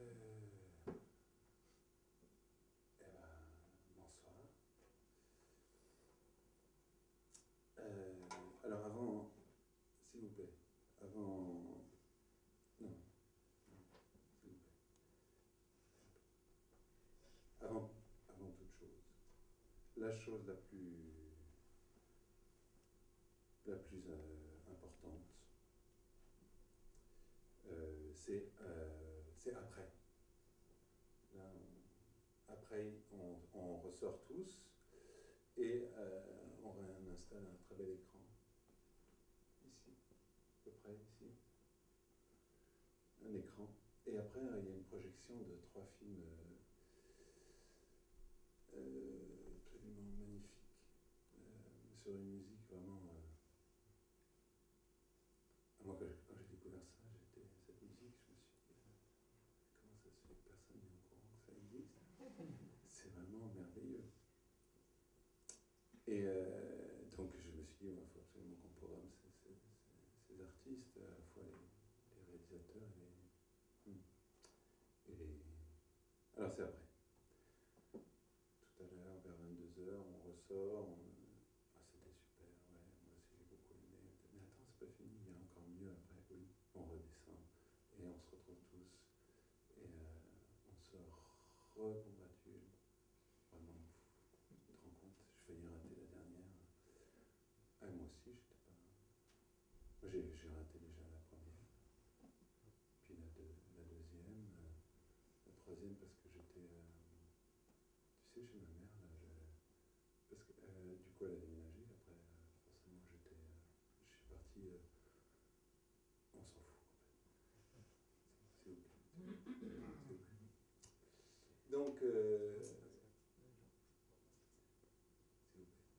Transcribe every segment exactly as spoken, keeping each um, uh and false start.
Euh, eh ben, bonsoir. Euh, alors avant, s'il vous plaît, avant... Non, non, s'il vous plaît. Avant, avant toute chose, la chose la plus, la plus euh, importante, euh, c'est euh, c'est après. Là, on, après, on, on ressort tous et euh, on réinstalle un très bel écran. Ici, à peu près ici. Un écran. Et après, il y a une projection de trois films euh, euh, absolument magnifiques, euh, sur une musique vraiment... Euh, moi, quand, quand j'ai découvert ça, j'étais cette musique, je me suis dit, euh, comment ça se fait que personne n'est au courant que ça existe? C'est vraiment merveilleux. Et euh, donc, je me suis dit, il faut absolument qu'on programme ces, ces, ces, ces artistes, à la fois les, les réalisateurs et les... Et les... Alors, c'est après. Tout à l'heure, vers vingt-deux heures, on ressort, on... Ah, c'était super, ouais, moi aussi j'ai beaucoup aimé. Mais attends, c'est pas fini, il y a encore mieux après, oui. On redescend et on se retrouve tous et euh, on se recongratule. Vraiment, tu te rends compte, j'ai failli rater la dernière. Ah, moi aussi, j'étais pas... Moi, j'ai, j'ai raté déjà la première, puis la, deux, la deuxième, euh, la troisième parce que j'étais... Euh... Tu sais, chez ma mère, là, je... parce que euh, du coup, elle a déménagé, après, euh, forcément, j'étais... Euh... Je suis parti... Euh... On s'en fout, en fait. S'il vous plaît. S'il vous plaît. Donc... Euh... S'il vous plaît.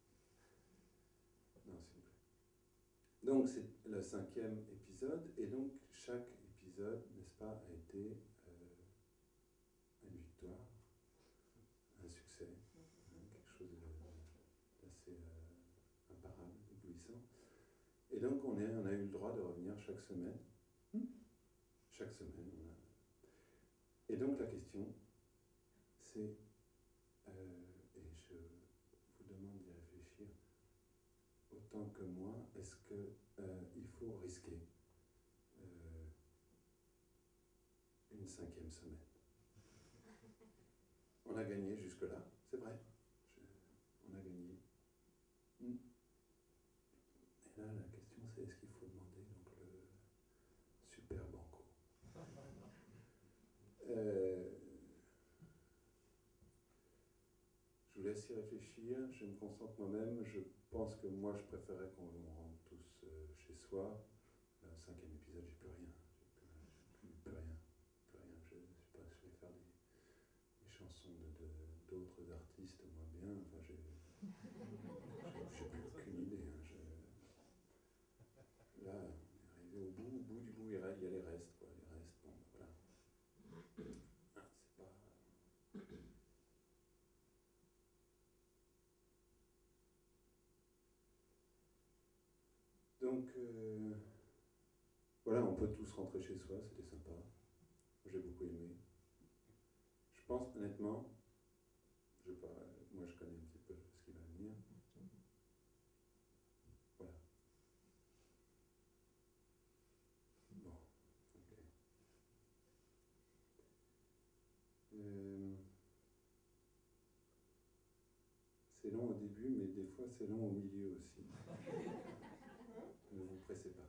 Non, s'il vous plaît. Donc, c'est le cinquième épisode, et donc, chaque épisode, n'est-ce pas, a été euh, une victoire, un succès, hein, quelque chose d'assez euh, imparable, éblouissant. Et donc, on, est, on a eu le droit de revenir chaque semaine. Chaque semaine, on a... Et donc, la question, c'est, euh, et je vous demande d'y réfléchir, autant que moi, est-ce qu'il euh, faut risquer euh, une cinquième semaine? On a gagné jusque-là, c'est vrai. Je, on a gagné. Mm. Et là, la question, c'est est-ce qu'il faut demander donc, le super banco? euh, Je vous laisse y réfléchir, je me concentre moi-même. Je pense que moi, je préférais qu'on rentre tous euh, chez soi. Le cinquième épisode, j'ai plus rien. J'ai plus, j'ai plus, plus rien. Plus rien. Je, je sais pas, je vais faire des, des chansons de, de, d'autres artistes, moi bien. Enfin, j'ai, j'ai, j'ai plus aucune idée. Hein. Je, là, on est arrivé au bout, au bout du bout, il y a les restes, quoi. Les restes, bon, ben voilà. Ah, c'est pas... Donc, euh, voilà, on peut tous rentrer chez soi, c'était sympa. J'ai beaucoup aimé. Je pense, honnêtement, je sais pas, moi je connais un petit peu ce qui va venir. Voilà. Bon, ok. Euh, c'est long au début, mais des fois c'est long au milieu aussi. Ne vous pressez pas.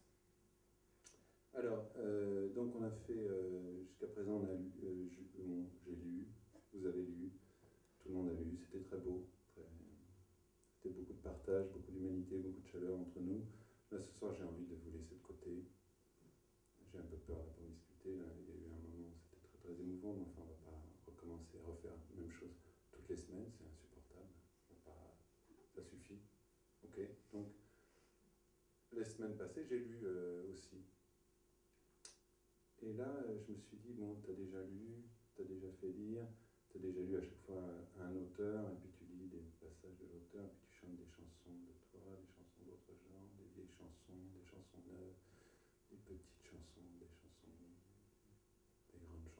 Alors, euh, donc on a fait, euh, jusqu'à présent, on a lu, euh, je, bon, j'ai lu, vous avez lu, tout le monde a lu, c'était très beau, très, c'était beaucoup de partage, beaucoup d'humanité, beaucoup de chaleur entre nous. Là, ce soir, j'ai envie de vous laisser de côté. J'ai un peu peur là, pour discuter, là. Il y a eu un moment où c'était très très émouvant, mais enfin, on ne va pas recommencer à refaire la même chose toutes les semaines, c'est insupportable. On va pas... Ça suffit. Ok, donc, les semaines passées, j'ai lu euh, aussi. Et là, je me suis dit, bon, tu as déjà lu, tu as déjà fait lire, tu as déjà lu à chaque fois un auteur, et puis tu lis des passages de l'auteur, et puis tu chantes des chansons de toi, des chansons d'autres genres, des vieilles chansons, des chansons neuves, des petites chansons, des chansons, des grandes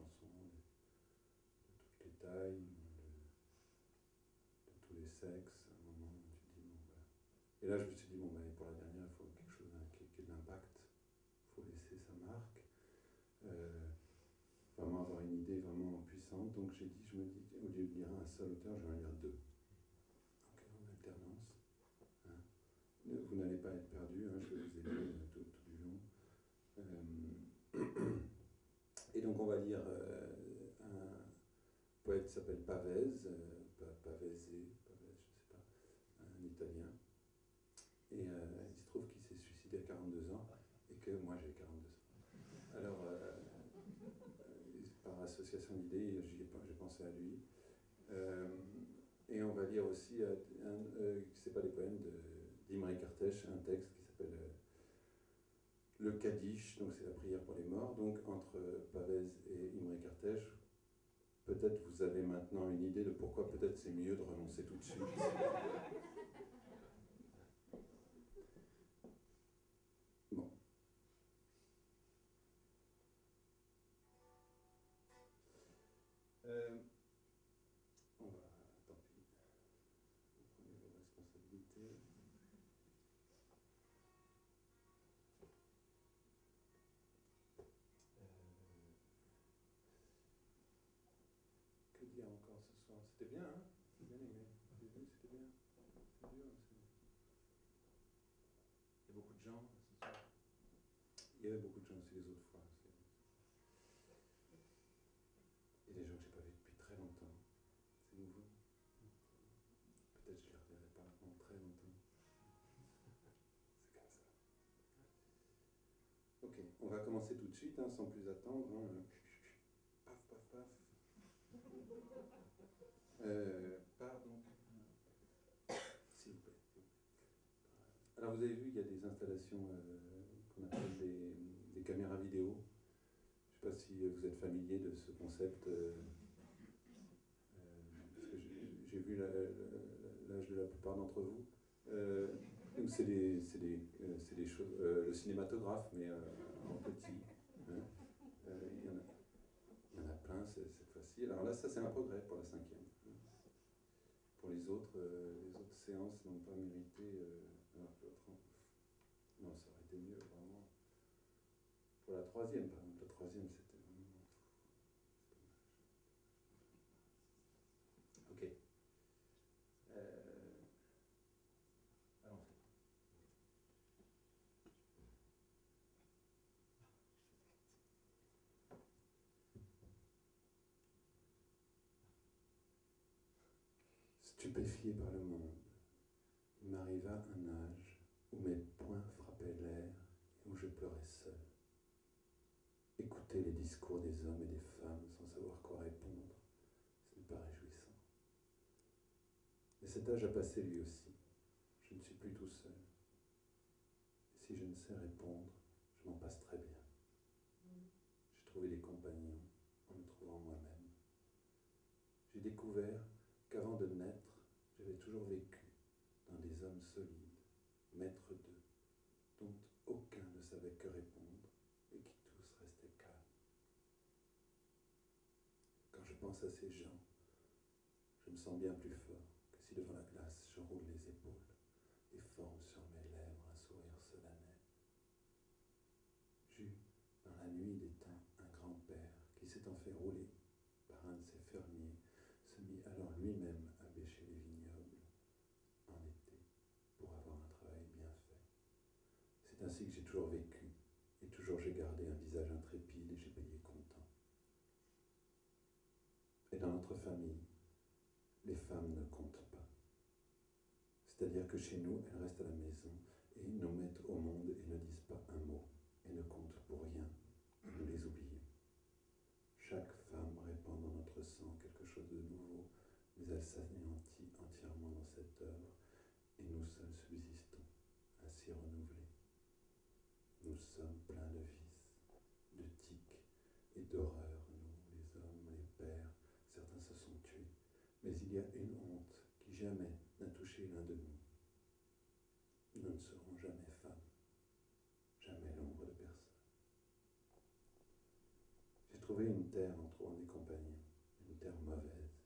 tailles, de, de tous les sexes, à un moment où tu dis, bon, voilà. Et là, je me suis dit, bon, bah, pour la dernière, il faut quelque chose hein, qui, qui ait de l'impact, il faut laisser sa marque, euh, vraiment avoir une idée vraiment puissante. Donc j'ai dit, je me dis, au lieu de lire un seul auteur, je vais en lire deux. Donc en alternance. Hein. Vous n'allez pas être perdu, hein, je vais vous aider euh, tout, tout du long. Euh, et donc on va lire euh, un poète qui s'appelle Pavese, euh, Pavese, Pavese, je ne sais pas, un Italien. Et euh, il se trouve qu'il s'est suicidé à quarante-deux ans et que moi j'ai quarante-deux ans. Alors, euh, par association d'idées, j'ai pensé à lui. Euh, et on va lire aussi, euh, un, euh, c'est pas des poèmes d'Imre Kertész, un texte qui s'appelle euh, Le Kaddish, donc c'est la prière pour les morts. Donc entre Pavese et Imre Kertész, peut-être vous avez maintenant une idée de pourquoi peut-être c'est mieux de renoncer tout de suite. Bon. Euh, on va, tant pis, vous prenez vos responsabilités. Euh, que dire encore ce soir? C'était bien, hein? J'ai bien aimé. J'ai vu, c'était bien. C'est dur. Il y a beaucoup de gens ce soir. Il y avait beaucoup de gens aussi les autres fois. Il y a des gens que je n'ai pas vus depuis très longtemps. C'est nouveau. Peut-être que je ne les reverrai pas en très longtemps. C'est comme ça. Ok, on va commencer tout de suite, hein, sans plus attendre. Hein. Paf, paf, paf. Euh, pardon. S'il vous plaît. Alors vous avez vu, il y a des installations euh, qu'on appelle des, des caméras vidéo. Je ne sais pas si vous êtes familier de ce concept. Euh, parce que j'ai vu l'âge de la plupart d'entre vous. Euh, c'est des, des, euh, des choses, euh, le cinématographe, mais euh, en petit. Hein. Euh, il, y en a, il y en a plein cette fois-ci. Alors là, ça c'est un progrès pour la cinquième. Hein. Pour les autres, euh, les autres séances n'ont pas mérité. Euh, alors, non, ça aurait été mieux, vraiment. Pour la troisième, par exemple, la troisième, c'était vraiment. Ok. Euh, allons-y. Stupéfié par le monde, il m'arriva un âge où mes poings frappaient l'air et où je pleurais seul. Écouter les discours des hommes et des femmes sans savoir quoi répondre, ce n'est pas réjouissant. Mais cet âge a passé lui aussi. Je ne suis plus tout seul. Et si je ne sais répondre, je m'en passe très bien. J'ai trouvé des compagnons en me trouvant moi-même. J'ai découvert qu'avant de naître, j'avais toujours vécu dans des hommes solides, maîtres d'eux, dont aucun ne savait que répondre et qui tous restaient calmes. Quand je pense à ces gens, je me sens bien plus fort que si devant la glace je roule les épaules et forme sur mes lèvres un sourire solennel. J'eus dans la nuit des temps un grand-père qui s'étant fait rouler par un de ses fermiers se mit alors lui-même à bêcher les vignobles en été pour avoir un travail bien fait. C'est ainsi que j'ai toujours vécu et toujours j'ai gardé un visage intrépide et j'ai payé content. Et dans notre famille, les femmes ne comptent pas. C'est-à-dire que chez nous, elles restent à la maison et nous mettent au monde et ne disent pas un mot et ne comptent pour rien. Et nous les oublions. Chaque femme répand dans notre sang quelque chose de nouveau, mais elle s'anéantit entièrement dans cette œuvre et nous seuls subsistons, ainsi renouvelés. Nous sommes pleins de vices, de tics et d'horreurs, nous, les hommes, les pères. Certains se sont tués, mais il y a une honte qui jamais n'a touché l'un de nous. Nous ne serons jamais femmes, jamais l'ombre de personne. J'ai trouvé une terre en trouvant des compagnons, une terre mauvaise,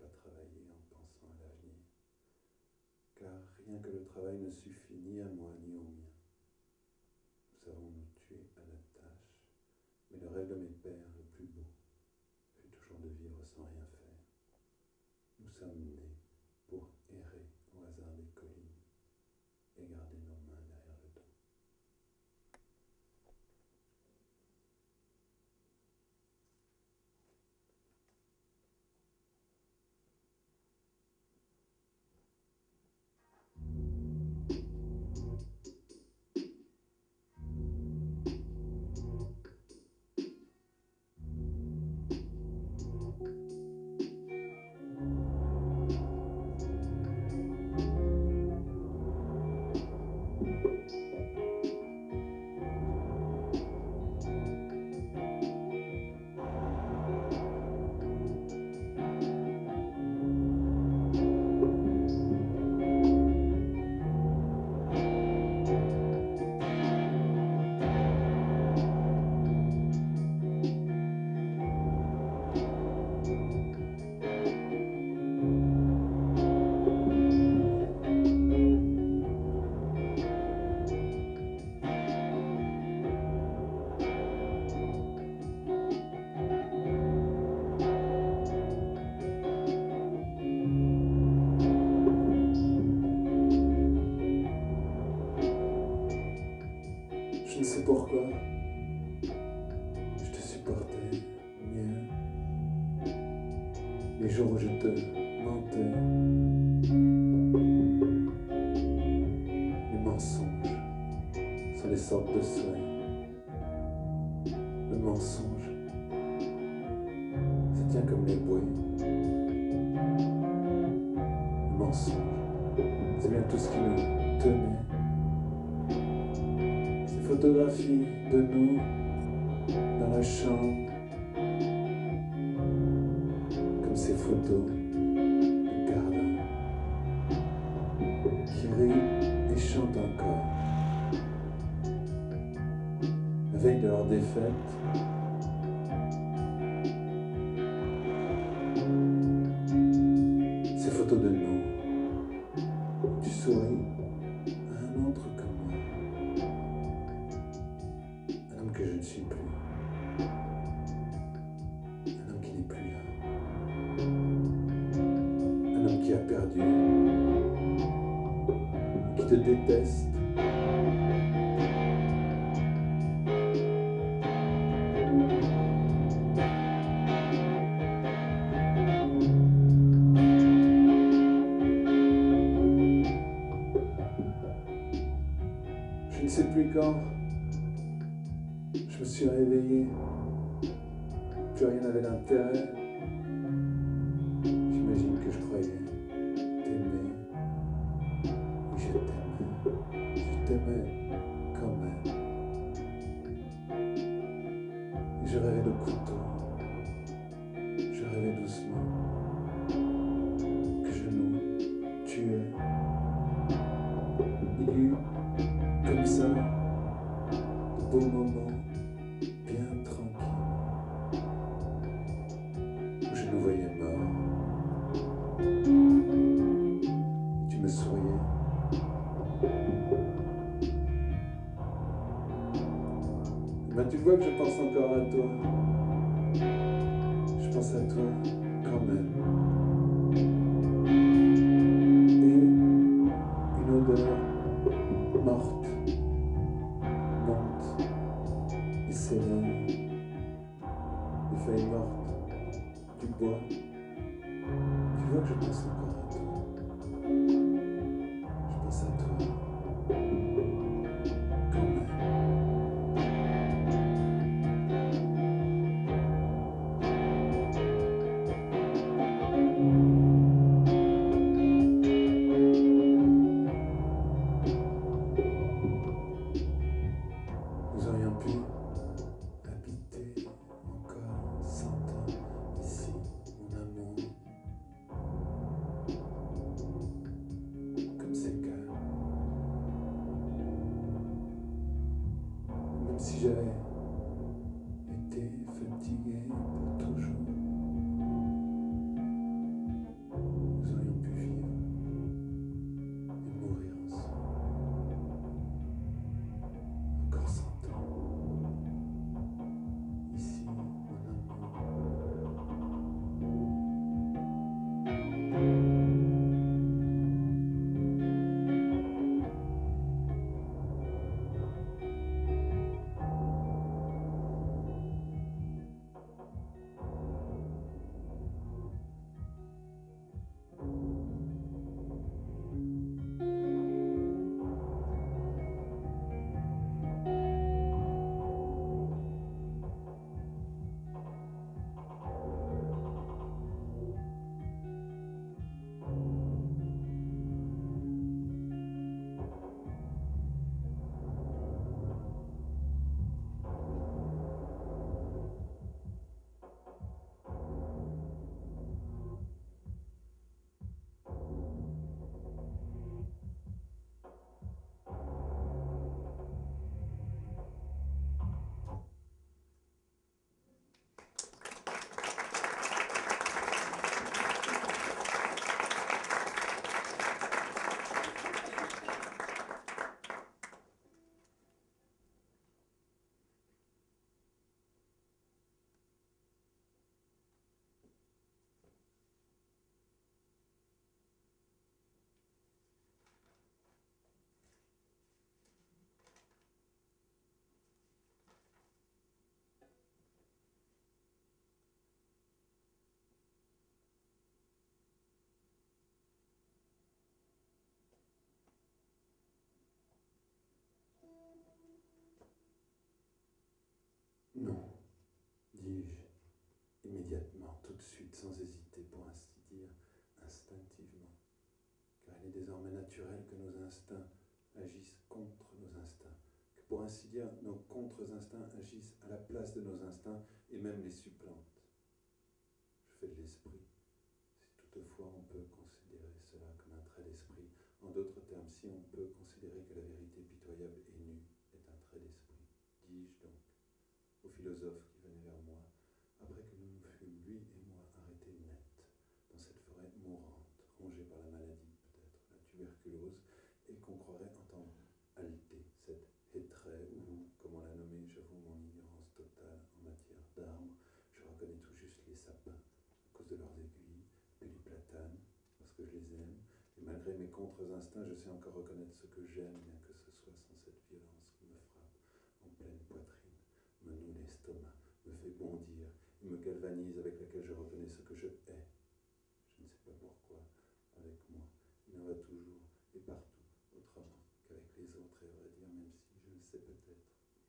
pas travailler en pensant à l'avenir, car rien que le travail ne suffit ni à moi ni au mien. Nous savons nous tuer à la tâche, mais le rêve de mes pères, le plus beau, fut toujours de vivre sans rien faire. Nous sommes nés pour errer au hasard des collines et garder nos mains derrière le dos. Je ne sais pourquoi, je te supportais mieux les jours où je te mentais. Les mensonges sont des sortes de souhaits. Le mensonge, ça tient comme les bouées. Le mensonge, c'est bien tout ce qui nous tenait. Photographie de nous dans la chambre, comme ces photos de Gardin qui rit et chante encore. La veille de leur défaite, ces photos de nous, tu souris à un autre comme moi. Un homme que je ne suis plus. Un homme qui n'est plus là. Un homme qui a perdu. Qui te déteste. Je ne sais plus quand. Je me suis réveillé, plus rien n'avait d'intérêt. J'imagine que je croyais t'aimer. Oui, je t'aimais. Je t'aimais quand même. Et je rêvais de couteau. Je rêvais doucement que je nous tuais. Il y eut comme ça de beaux moments bien tranquilles où je nous voyais morts. Tu me souriais. Ben, tu vois que je pense encore à toi. Je pense à toi quand même. Et une odeur morte monte et s'élève. Les feuilles mortes du bois. Tu vois que je pense encore à toi. Je pense à toi quand même. Nous aurions pu habiter encore cent ans ici, mon amour. immédiatement, tout de suite, sans hésiter, pour ainsi dire, instinctivement. Car il est désormais naturel que nos instincts agissent contre nos instincts, que pour ainsi dire, nos contre-instincts agissent à la place de nos instincts et même les supplantent. Je fais de l'esprit, si toutefois on peut considérer cela comme un trait d'esprit. En d'autres termes, si on peut considérer que la vérité pitoyable et nue est un trait d'esprit, dis-je donc au philosophe qui venait vers moi, après que nous nous fûmes, lui et moi, arrêtés net, dans cette forêt mourante, rongée par la maladie, peut-être, la tuberculose, et qu'on croirait entendre halter cette hétraie, ou, comme on l'a nommé, j'avoue mon ignorance totale en matière d'arbres, je reconnais tout juste les sapins, à cause de leurs aiguilles, et les platanes, parce que je les aime, et malgré mes contre-instincts, je sais encore reconnaître ce que j'aime, bien que ce soit sans cette violence qui me frappe en pleine poitrine, me noue l'estomac, me fait bondir, et me galvanise, avec laquelle je reconnais ce que je hais. Je ne sais pas pourquoi, avec moi, il en va toujours et partout, autrement qu'avec les autres, et à vrai dire, même si je le sais peut-être,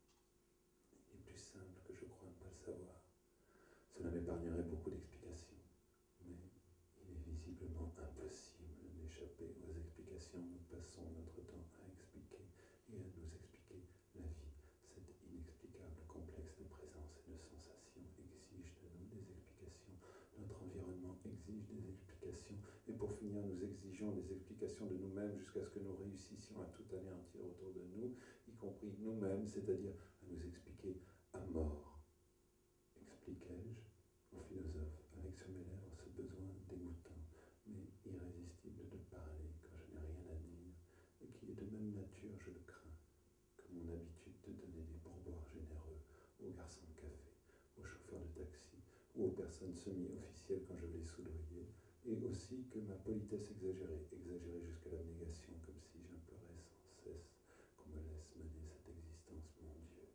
il est plus simple que je crois ne pas le savoir. Cela m'épargnerait beaucoup d'explications, mais il est visiblement impossible d'échapper aux explications. Nous passons notre temps à expliquer et à nous expliquer la vie. Cet inexplicable complexe de présence et de sensation exige de nous des explications. Notre environnement exige des explications. Et pour finir, nous exigeons des explications de nous-mêmes jusqu'à ce que nous réussissions à tout anéantir autour de nous, y compris nous-mêmes, c'est-à-dire à nous expliquer à mort. Expliquai-je au philosophe, avec sur mes lèvres ce besoin dégoûtant, mais irrésistible de parler quand je n'ai rien à dire, et qui est de même nature, je le crains, que mon habitude de donner des pourboires généreux aux garçons de café, aux chauffeurs de taxi, ou aux personnes semi-officielles quand je les soudoyais, et aussi que ma politesse exagérée, exagérée jusqu'à l'abnégation, comme si j'implorais sans cesse qu'on me laisse mener cette existence, mon Dieu.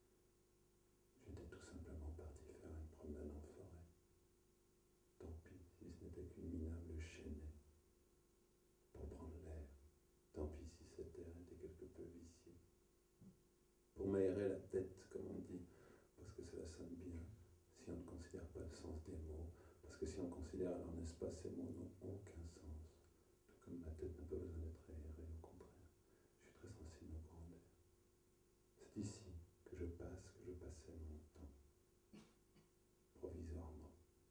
J'étais tout simplement parti faire une promenade en forêt. Tant pis si ce n'était qu'une minable chaînée pour prendre l'air. Tant pis si cet air était quelque peu vicié. Pour m'aérer la tête, comme on dit, parce que cela sonne bien, si on ne considère pas le sens des mots, parce que si on considère alors, n'est-ce pas, ces mots n'ont aucun sens, tout comme ma tête n'a pas besoin d'être aérée, au contraire, je suis très sensible aux grandeurs. C'est ici que je passe, que je passais mon temps, provisoirement.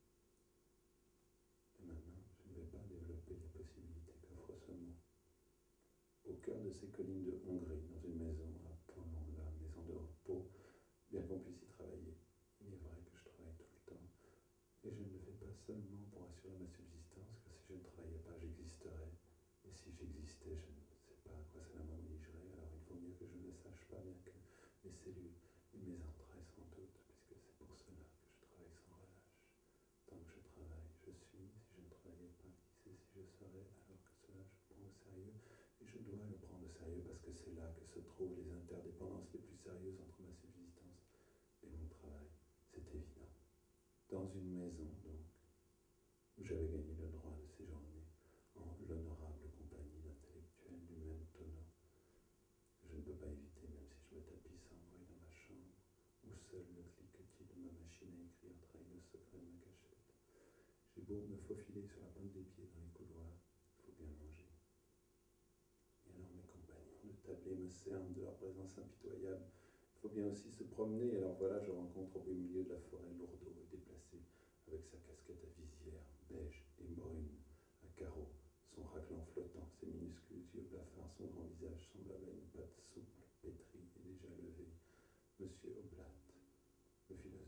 Et maintenant, je ne vais pas développer les possibilités qu'offre ce mot. Au cœur de ces collines de Hongrie, dans une maison à Ponlonga, maison de repos, bien qu'on puisse y travailler, il est vrai que je travaille tout le temps, et je ne le fais pas seulement pour assurer ma subsistance, car si je ne travaillais pas, j'existerais, et si j'existais, je ne sais pas à quoi cela m'obligerait, alors il vaut mieux que je ne le sache pas, bien que mes cellules et mes entrailles sans doute, puisque c'est pour cela que je travaille sans relâche. Tant que je travaille, je suis, si je ne travaillais pas, qui sait si je serais, alors que cela je prends au sérieux, et je dois le prendre au sérieux parce que c'est là que se trouvent les interdépendances les plus sérieuses entre ma subsistance et mon travail, c'est évident. Dans une maison, donc, où j'avais gagné le droit de séjourner en l'honorable compagnie d'intellectuels du même tonneau, que je ne peux pas éviter, même si je me tapisse sans bruit dans ma chambre, où seul le cliquetis de ma machine à écrire trahit le secret de ma cachette. J'ai beau me faufiler sur la pointe des pieds dans les couloirs, il faut bien manger. Et alors mes compagnons de tablée me cernent de leur présence impitoyable. Il faut bien aussi se promener, et alors voilà, je rencontre au beau milieu de la forêt Lourdeau et déplacé, avec sa casquette à visière, beige et brune, à carreaux, son raclant flottant, ses minuscules yeux blafards, son grand visage semblable à une pâte souple, pétrie et déjà levée, Monsieur Oblat, le philosophe.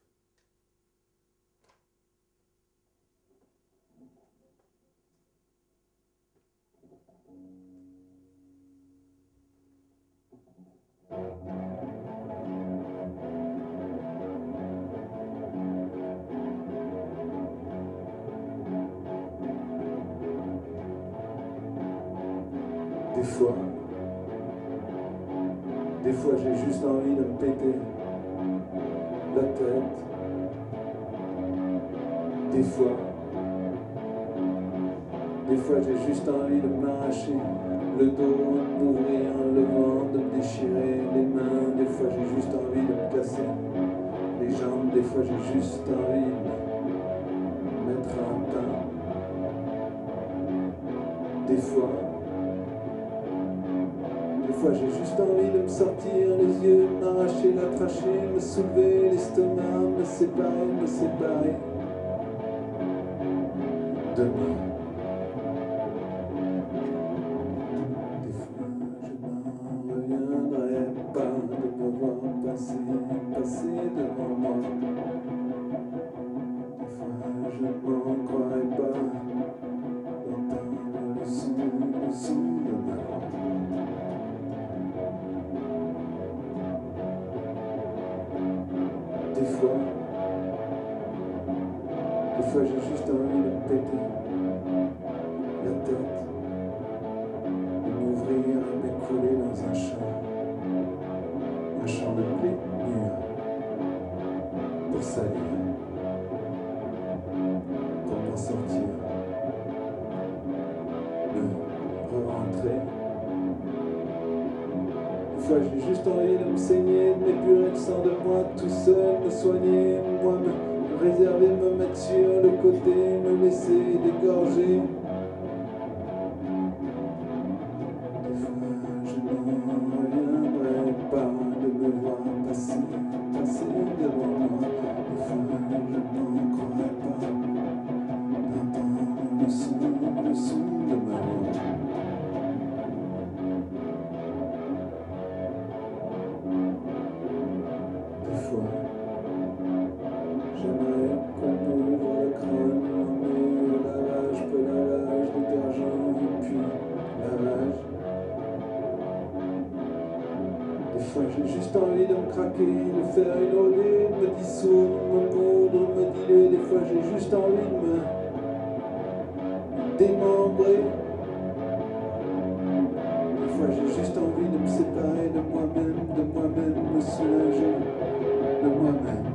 Des fois, des fois j'ai juste envie de me péter la tête. Des fois, des fois j'ai juste envie de m'arracher le dos, de m'ouvrir le ventre, de me déchirer les mains. Des fois j'ai juste envie de me casser les jambes. Des fois j'ai juste envie de Des fois, des fois j'ai juste envie de me sortir les yeux, m'arracher la trachée, me soulever l'estomac, me séparer, me séparer de moi. Des fois je n'en reviendrai pas de me voir passer, passer devant moi. Des fois je m'en croirais pas d'entendre le son, le son de ma voix. Des fois, des fois j'ai juste envie de me péter la tête, de m'ouvrir et m'écrouler dans un champ, un champ de blé mûr, pour salir, pour m'en sortir, me re-rentrer. Des fois j'ai juste envie de me saigner, de m'épurer le sang de moi tout seul, me soigner, moi me réserver, me mettre sur le côté, me laisser dégorger. Des fois je n'en reviendrai pas de me voir passer, passer devant moi. Des fois je n'en croirais pas d'entendre le son, le son de ma voix. Des fois, j'aimerais qu'on m'ouvre le crâne, m'emmener au lavage, peu lavage, détergent, et puis lavage. Des fois, j'ai juste envie de me craquer, de faire une olée, de me dissoudre, de me moudre, de me diluer. Des fois, j'ai juste envie de me démembrer. Des fois, j'ai juste envie de me séparer de moi-même, de moi-même, me soulager de moi-même.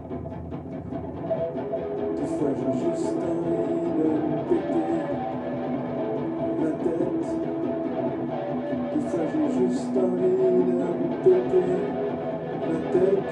Des fois j'ai juste envie de me péter la tête. Des fois j'ai juste envie de me péter la tête.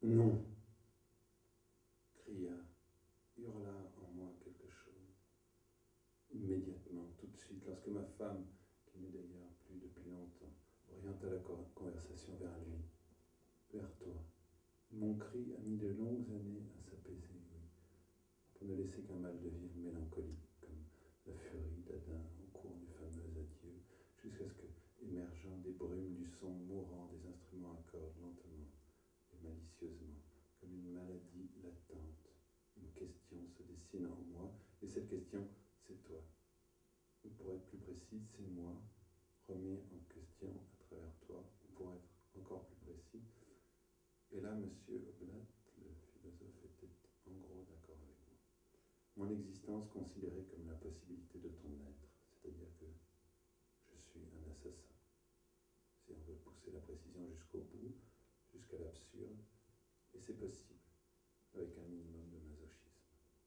Non, cria, hurla en moi quelque chose. Immédiatement, tout de suite, lorsque ma femme, qui n'est d'ailleurs plus depuis longtemps, orienta la conversation vers lui, vers toi. Mon cri a mis de longues années à s'apaiser, oui, pour ne laisser qu'un mal de vivre mélancolique, comme la furie d'Adam au cours du fameux adieu, jusqu'à ce que, émergeant des brumes du son mourant des instruments à cordes lentement et malicieusement, comme une maladie latente, une question se dessine en moi, et cette question, c'est toi. Ou pour être plus précis, c'est moi, remis en question à travers toi, ou pour être encore plus précis. Et là, monsieur Oblat, le philosophe, était en gros d'accord avec moi. Mon existence considérée comme la possibilité de ton être, c'est-à-dire que je suis un assassin. Si on veut pousser la précision jusqu'au bout, jusqu'à l'absurde, et c'est possible, avec un minimum de masochisme.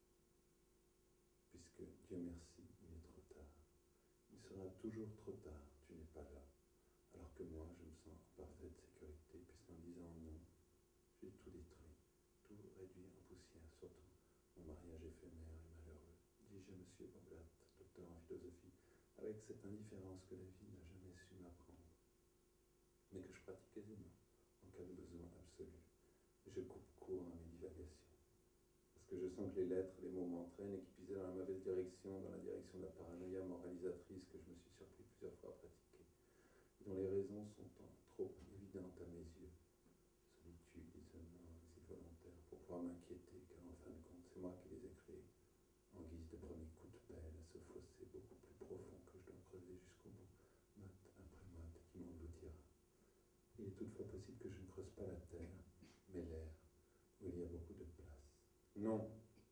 Puisque, Dieu merci, il est trop tard. Il sera toujours trop tard, tu n'es pas là. Alors que moi, je me sens en parfaite sécurité, puisqu'en disant non, j'ai tout détruit, tout réduit en poussière, surtout mon mariage éphémère et malheureux, dis-je à monsieur Oblat, docteur en philosophie, avec cette indifférence que la vie n'a jamais su m'apprendre, mais que je pratique aisément, en cas de besoin absolu. Et je coupe court à mes divagations, parce que je sens que les lettres, les mots m'entraînent et qui pisaient dans la mauvaise direction, dans la direction de la paranoïa moralisatrice que je me suis surpris plusieurs fois à pratiquer, et dont les raisons sont trop évidentes à mes yeux. Solitude, isolement, exil volontaire, pour pouvoir m'inquiéter, car en fin de compte, c'est moi qui les ai créés, en guise de premier coup de pelle à ce fossé beaucoup plus profond que je dois creuser jusqu'au bout, mat après mat, qui m'engloutira. Il est toutefois possible que je ne creuse pas la terre, mais l'air, où il y a beaucoup de place. Non,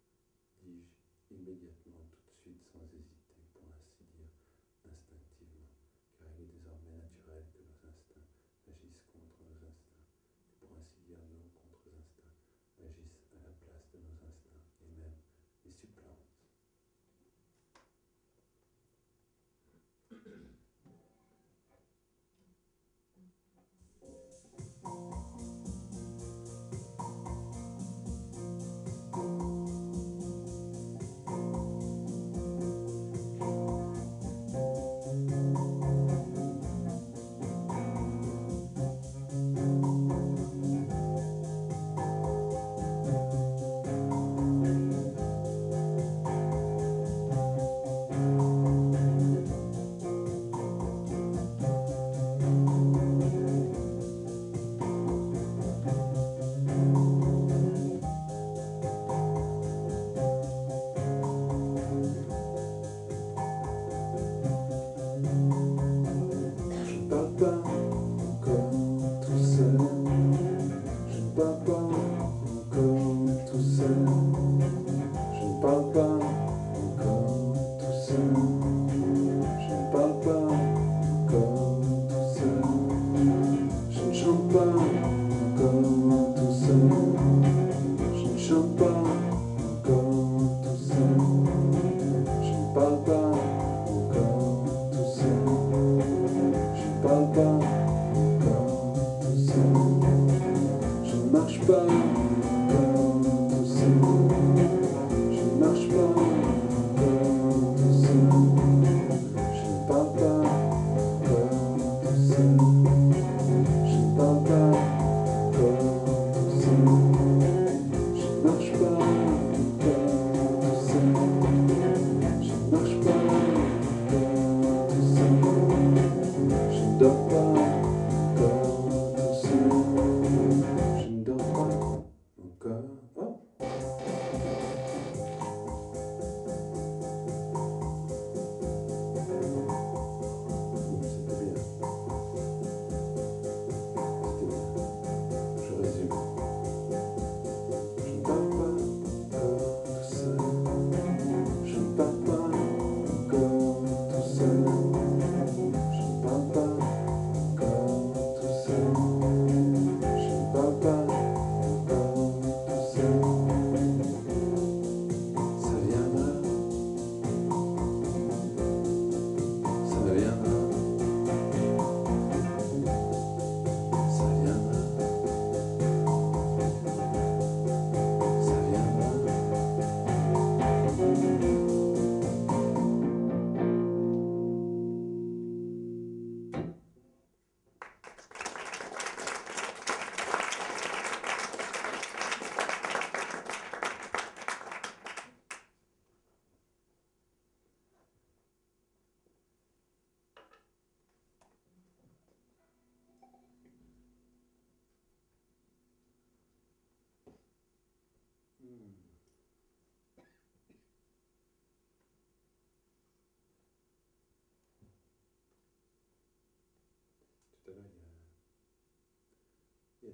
dis-je immédiatement, tout de suite, sans hésiter, pour ainsi dire, instinctivement, car il est désormais naturel que nos instincts agissent contre nos instincts, que pour ainsi dire, nos contre-instincts agissent à la place de nos instincts, et même les supplantent.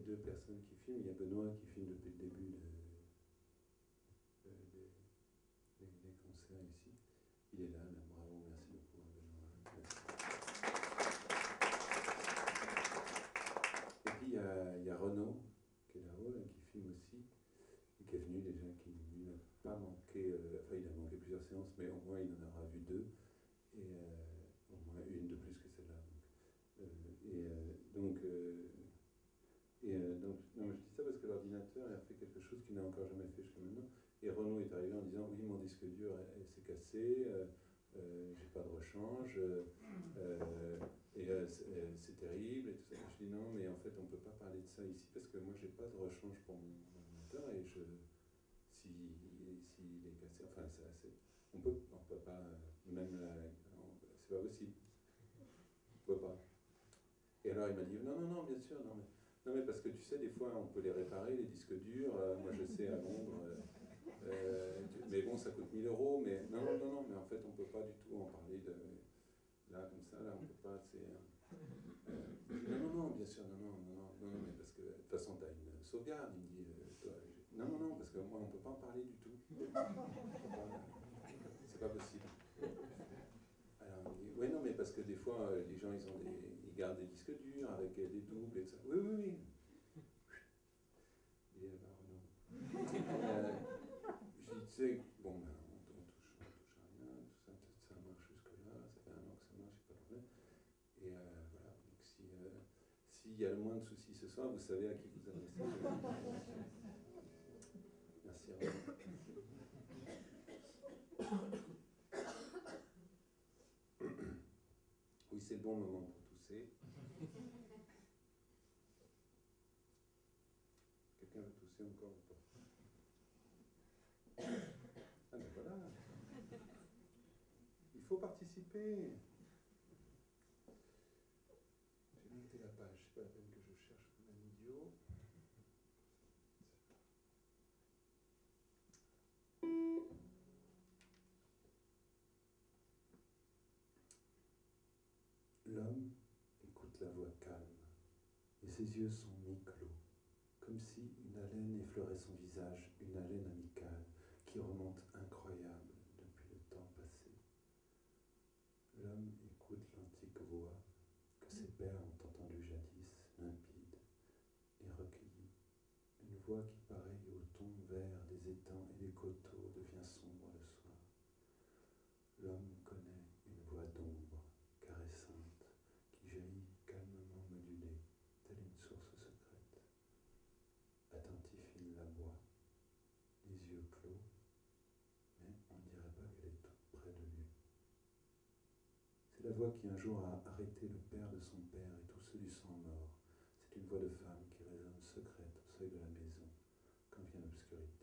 deux personnes qui filment. Il y a Benoît qui filme depuis le début de, de, de, des, des concerts ici. Il est là, là, bravo, merci beaucoup Benoît. Merci. Et puis il y a, il y a Renaud qui est là-haut, là, qui filme aussi, qui est venu déjà, qui lui n'a pas manqué, euh, enfin il a manqué plusieurs séances, mais au moins il en aura vu deux, et euh, au moins une de plus que celle-là. Donc, euh, et euh, donc, euh, et euh, donc non, je dis ça parce que l'ordinateur a fait quelque chose qu'il n'a encore jamais fait jusqu'à maintenant. Et Renaud est arrivé en disant oui, mon disque dur s'est cassé, euh, euh, j'ai pas de rechange, euh, euh, et euh, c'est terrible et tout ça. Je dis non, mais en fait on peut pas parler de ça ici parce que moi j'ai pas de rechange pour mon ordinateur et je si s'il est cassé, enfin ça, on peut on peut pas même c'est pas possible, on peut pas. Et alors il m'a dit non non non bien sûr non mais non mais parce que tu sais des fois on peut les réparer les disques durs, euh, moi je sais à Londres. Euh, Euh, mais bon, ça coûte mille euros, mais non, non, non, non, mais en fait, on ne peut pas du tout en parler de là, comme ça, là, on ne peut pas, c'est... Euh, non, non, non, bien sûr, non, non, non, non, non, non mais parce que, de toute façon, tu as une sauvegarde, il me dit, euh, toi, non, non, non, parce que moi, on ne peut pas en parler du tout. C'est pas possible. Alors, il me dit, oui, non, mais parce que des fois, les gens, ils, ont des, ils gardent des disques durs avec des doubles et tout ça. Oui, oui, oui. Il est là-bas, Renaud. Euh, Je dis, tu sais, bon, ben, on, on, touche, on touche à rien, tout ça, tout ça marche jusque-là, ça fait un an que ça marche, j'ai pas de problème. Et euh, voilà, donc si, euh, s'il y a le moins de soucis ce soir, vous savez à qui vous adressez. Merci à vous. Oui, c'est le bon moment pour tousser. Quelqu'un veut tousser encore ou pas? Ah ben voilà. Il faut participer. J'ai noté la page, c'est pas la peine que je cherche comme un idiot. L'homme écoute la voix calme, et ses yeux sont mi-clos, comme si une haleine effleurait son visage, une haleine amicale, qui remonte incroyable depuis le temps passé. L'homme écoute l'antique voix que ses pères ont entendue jadis, limpide et recueillie, une voix qui, pareille au ton vert des étangs et des coteaux, devient sombre le soir. L'homme connaît une voix d'ombre, caressante, qui jaillit calmement modulée, telle une source secrète. Attentif, il la boit, les yeux clos, mais on ne dirait pas qu'elle est toute près de lui. C'est la voix qui un jour a arrêté le père de son père et tous ceux du sang mort. C'est une voix de femme qui résonne secrète au seuil de la maison, quand vient l'obscurité.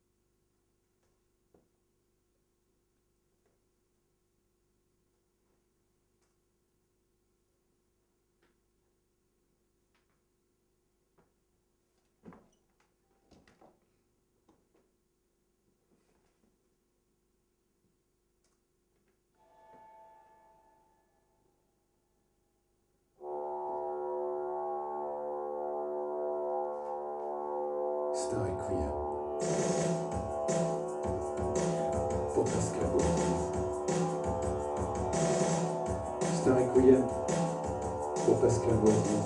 C'est un requiem pour Pascal Boisdiz. C'est un requiem pour Pascal Boisdiz.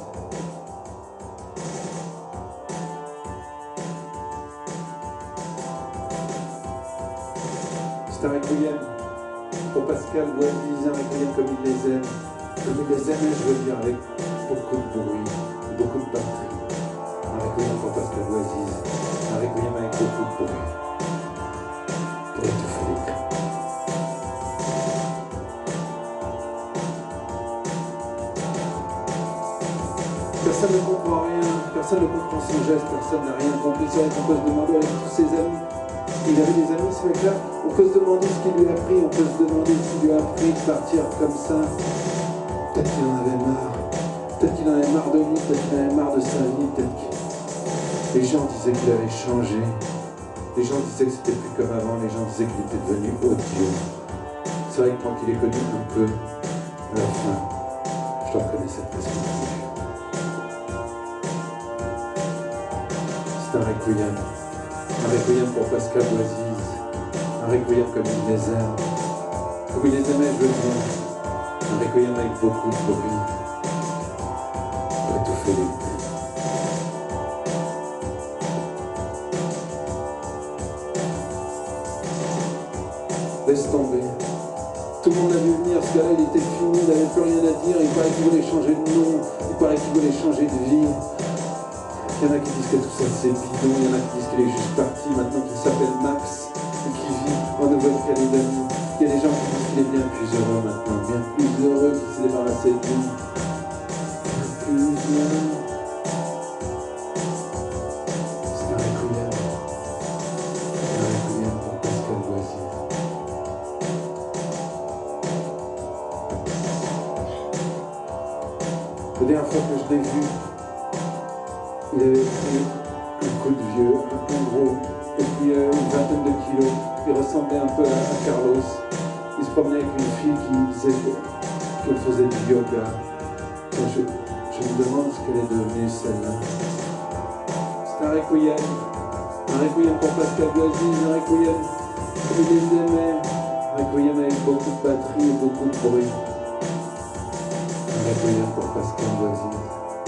C'est un requiem pour Pascal Boisdiz, un requiem comme il les aime. Comme il les aime, je veux dire, avec beaucoup de bruit, beaucoup de batterie. Un requiem pour Pascal Boisdiz, un requiem avec beaucoup de bruit, pour étouffer les cris. Personne ne comprend rien, personne ne comprend son geste, personne n'a rien compris. C'est vrai qu'on peut se demander avec tous ses amis, il avait des amis ce mec-là, on peut se demander ce qu'il lui a appris, on peut se demander s'il lui a appris de partir comme ça. Peut-être qu'il en avait marre, peut-être qu'il en avait marre de lui, peut-être qu'il en avait marre de sa vie, peut-être que... Les gens disaient qu'il avait changé, les gens disaient que c'était plus comme avant, les gens disaient qu'il était devenu odieux. C'est vrai que moi qui l'ai connu un peu, à la fin, je le reconnaissais presque plus. un requiem. Un requiem pour Pascal Boisise. Un requiem comme il les aime. Comme il les aimait, je veux dire. Un requiem avec beaucoup de bruit. Pour étouffer les bruits. Laisse tomber. Tout le monde a vu venir, ce gars-là, il était fini, il n'avait plus rien à dire, il paraît qu'il voulait changer de nom, il paraît qu'il voulait changer de vie. Il y en a qui disent que tout ça c'est bidon, il y en a qui disent qu'il est juste parti, maintenant qu'il s'appelle Max, et qu'il vit en Nouvelle-Calédonie. Il y a des gens qui disent qu'il est bien plus heureux maintenant, bien plus heureux qu'il s'est débarrassé de lui. Bien plus heureux. C'est un requiem. Un requiem pour Pascal Boisise. La dernière fois que je l'ai vu, il avait pris un coup de vieux, un gros, et puis euh, une vingtaine de kilos. Il ressemblait un peu à, à Carlos. Il se promenait avec une fille qui disait qu'elle faisait du yoga. Et je, je me demande ce qu'elle est devenue, celle-là. C'est un requiem. Un requiem pour Pascal Boisise, un requiem comme il les aimait. Un requiem avec beaucoup de batterie et beaucoup de bruit. Un requiem pour Pascal Boisise.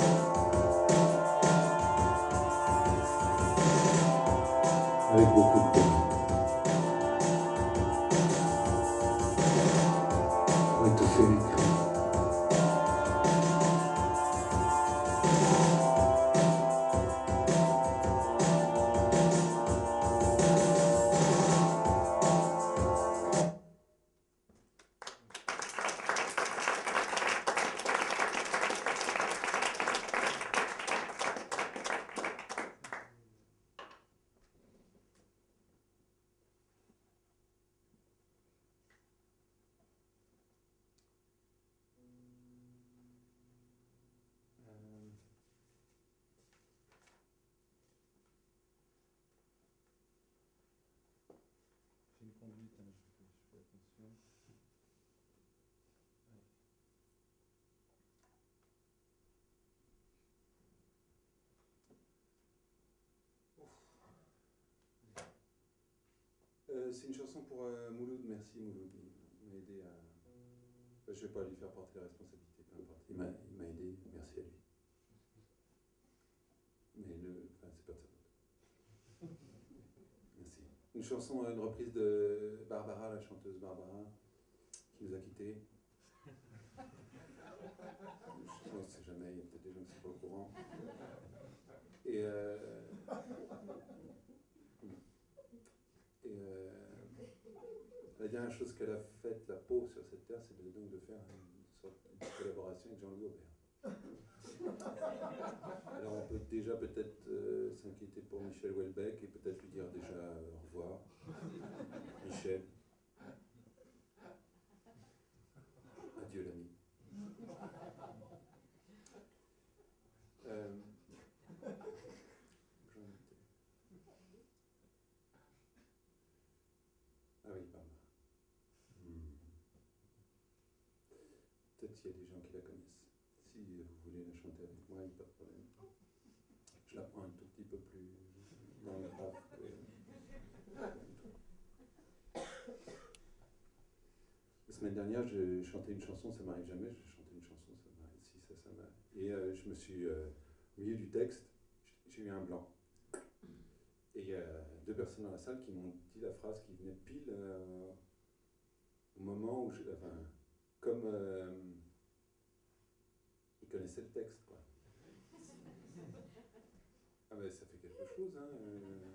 Avec beaucoup de bruit. Pour étouffer les cris. J'ai une conduite, hein, je, je fais attention. Euh, c'est une chanson pour euh, Mouloud, merci Mouloud, il m'a aidé à... Enfin, je ne vais pas lui faire porter la responsabilité, peu importe, il m'a aidé, merci à lui. Mais le... Enfin, c'est pas de sa faute. Merci. Une chanson, une reprise de Barbara, la chanteuse Barbara, qui nous a quittés. Je ne sais jamais, il y a peut-être des gens qui ne sont pas au courant. Et... Euh... Et... Euh... La dernière chose qu'elle a faite, la peau sur cette terre, c'est de, donc de faire une sorte de collaboration avec Jean-Louis Aubert. Alors on peut déjà peut-être euh, s'inquiéter pour Michel Houellebecq et peut-être lui dire déjà euh, au revoir. Michel. Adieu l'ami. Euh, ah oui, pardon. Peut-être qu'il y a des gens qui la connaissent. Si vous voulez la chanter avec moi, il n'y a pas de problème. Je la prends un tout petit peu plus dans le grave que... La semaine dernière, j'ai chanté une chanson, ça m'arrive jamais, j'ai chanté une chanson, ça m'arrive, si, ça, ça m'arrive. Et euh, je me suis, euh, au milieu du texte, j'ai eu un blanc. Et il y a deux personnes dans la salle qui m'ont dit la phrase qui venait pile euh, au moment où je... Enfin, comme... Euh, ils connaissaient le texte, quoi. Ah ben ça fait quelque chose, hein. Euh...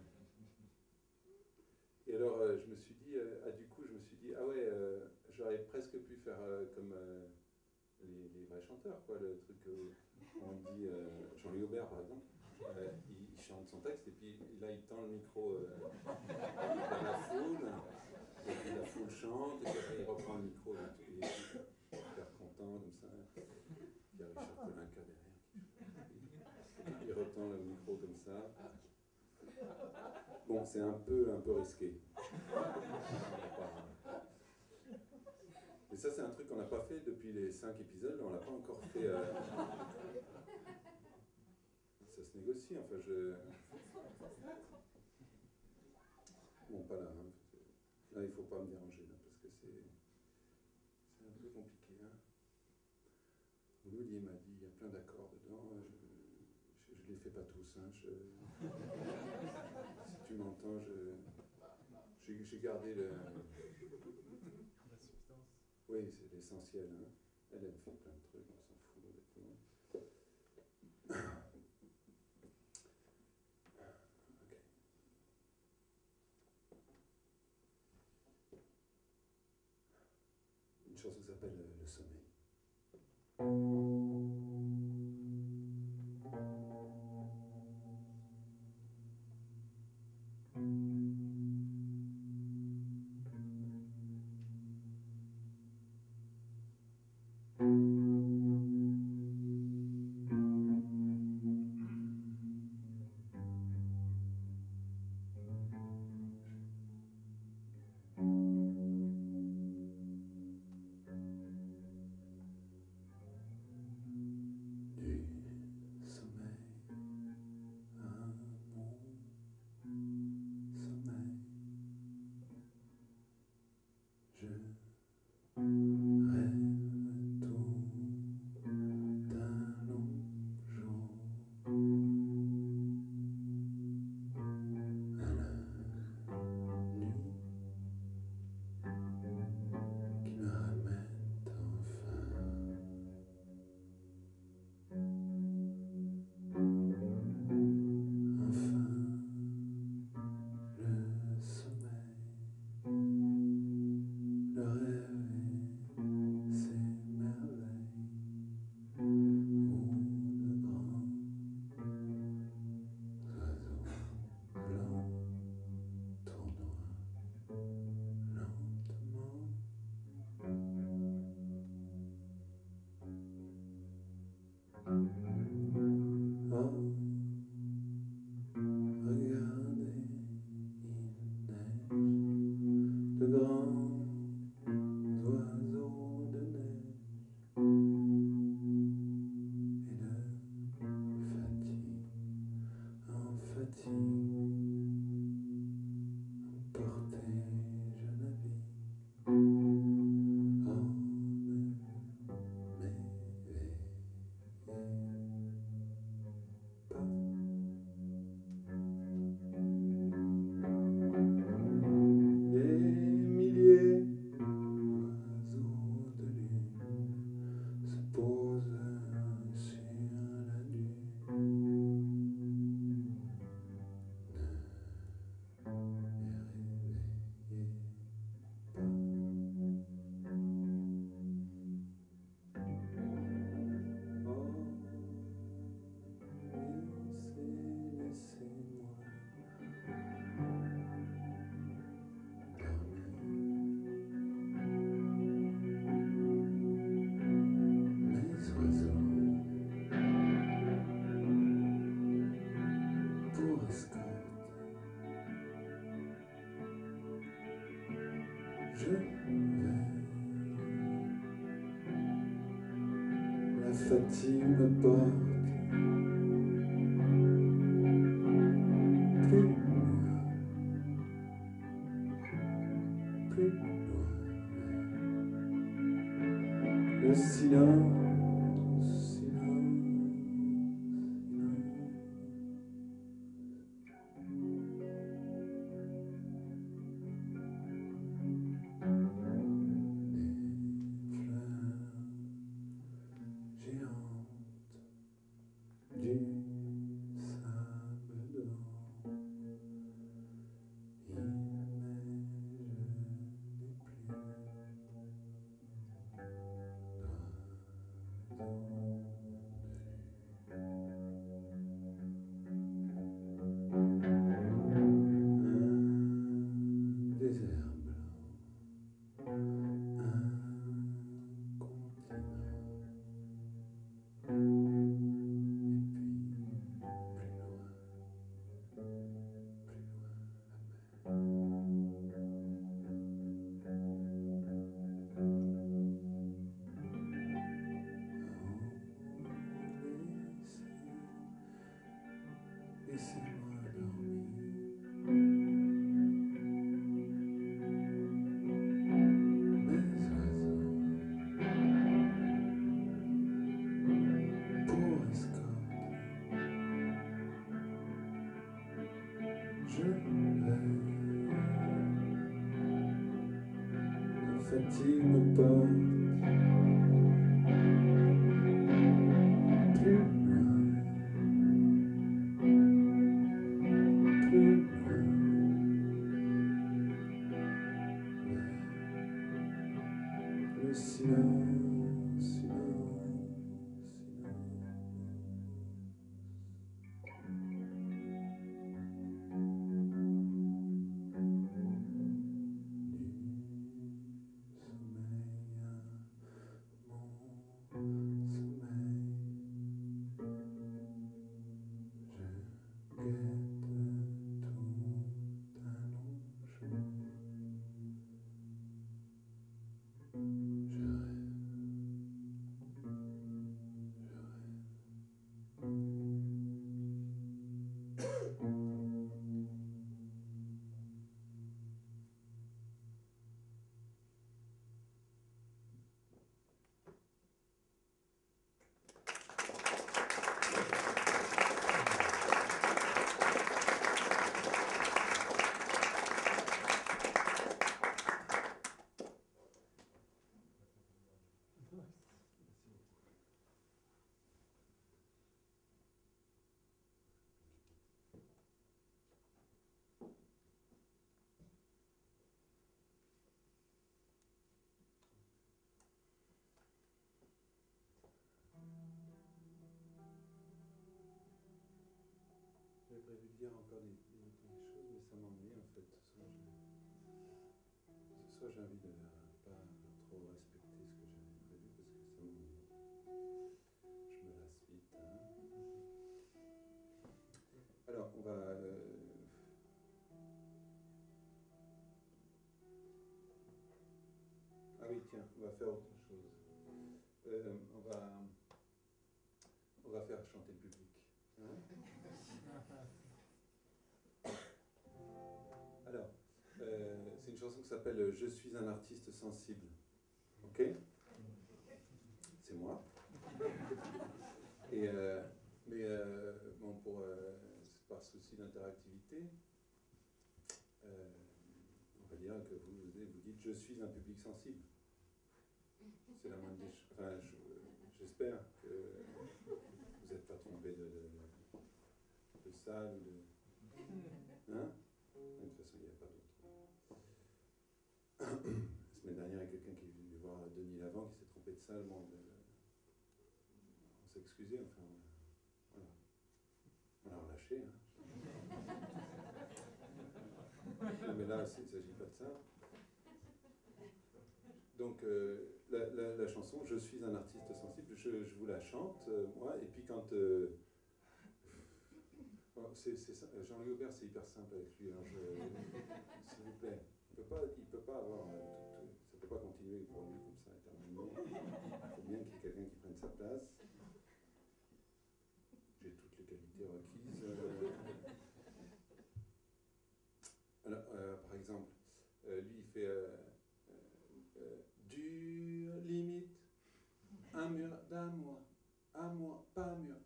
Et alors euh, je me suis dit, euh, ah du coup je me suis dit, ah ouais, euh, j'aurais presque pu faire euh, comme euh, les, les vrais chanteurs, quoi, le truc où on dit, euh, Jean-Louis Aubert par exemple, euh, il, il chante son texte et puis là il tend le micro euh, dans la foule, et puis la foule chante, et puis après il reprend le micro, et il est super content comme ça. Il y a Richard Kolinka derrière, il retend le micro comme ça. Bon, c'est un peu, un peu risqué. Mais ça, c'est un truc qu'on n'a pas fait depuis les cinq épisodes, on l'a pas encore fait. Euh... Ça se négocie, enfin, je... pas là. Hein. Là, il ne faut pas me déranger, là, parce que c'est un peu compliqué. Hein. Louis m'a dit, il y a plein d'accords dedans. Je ne les fais pas tous. Hein. Je, si tu m'entends, j'ai gardé le... La substance. Oui, c'est l'essentiel. Hein. Elle, elle fait plein de trucs, on s'en fout. Okay. Une chanson qui s'appelle Le Sommeil. Je vais, la fatigue me porte plus loin, plus loin. Le silence, silence, silence. Laissez-moi dormir. Je rêve, la fatigue me porte plus loin, plus loin, vers le silence, silence, J'avais prévu de dire encore des, des, des choses, mais ça m'ennuie en fait. Ce soir, ce soir j'ai envie de ne pas trop respecter ce que j'avais prévu parce que ça m'ennuie. Je me lasse vite. Hein. Alors, on va. Euh, Ah oui, tiens, on va faire autre chose. Euh, on va. On va faire chanter le public. Hein. Alors, euh, c'est une chanson qui s'appelle « Je suis un artiste sensible ». Ok ? C'est moi. Et, euh, mais euh, bon, pour, euh, par souci d'interactivité, euh, on va dire que vous, vous dites « Je suis un public sensible ». C'est la moindre des choses. Enfin, j'espère que vous n'êtes pas trompé de, de, de salle ou de... Hein? De toute façon, il n'y a pas d'autre. La semaine dernière, il y a quelqu'un qui est venu voir Denis Lavant qui s'est trompé de salle. Bon, de, on s'est excusé, enfin, voilà. On l'a relâché. Hein. Non, mais là, il ne s'agit pas de ça. Donc, euh, la, la, la chanson « Je suis un artiste sensible », je, je vous la chante, euh, moi, et puis quand... Euh, bon, c'est, c'est, Jean-Louis Aubert, c'est hyper simple avec lui, alors je, s'il vous plaît, il ne peut, peut pas avoir... Euh, tout, tout, ça ne peut pas continuer pour lui comme ça éternellement. Il faut bien qu'il y ait quelqu'un qui prenne sa place. J'ai toutes les qualités requises. Euh, alors, euh, par exemple, euh, lui, il fait... Euh, Euh, dur limite, un mur d'amour, amour pas mur.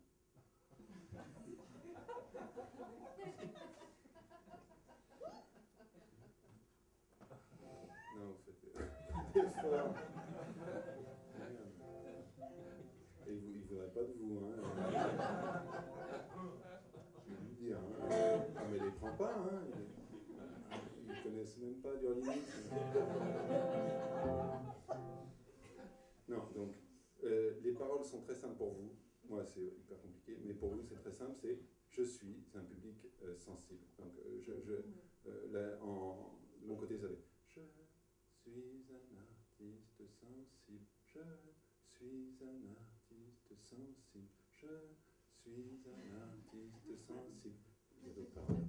Non, vous faites des efforts. Et il ne voudrait pas de vous, hein. Je vais lui dire, hein. Ah, mais il les prend pas, hein. Ils ne connaissent même pas dur limite. Non, donc, euh, les paroles sont très simples pour vous. Moi, c'est hyper compliqué, mais pour vous, c'est très simple. C'est « je suis », c'est un public euh, sensible. Donc, euh, je, je, euh, là, en, de mon côté, ça fait « je suis un artiste sensible, je suis un artiste sensible, je suis un artiste sensible ». Il y a d'autres paroles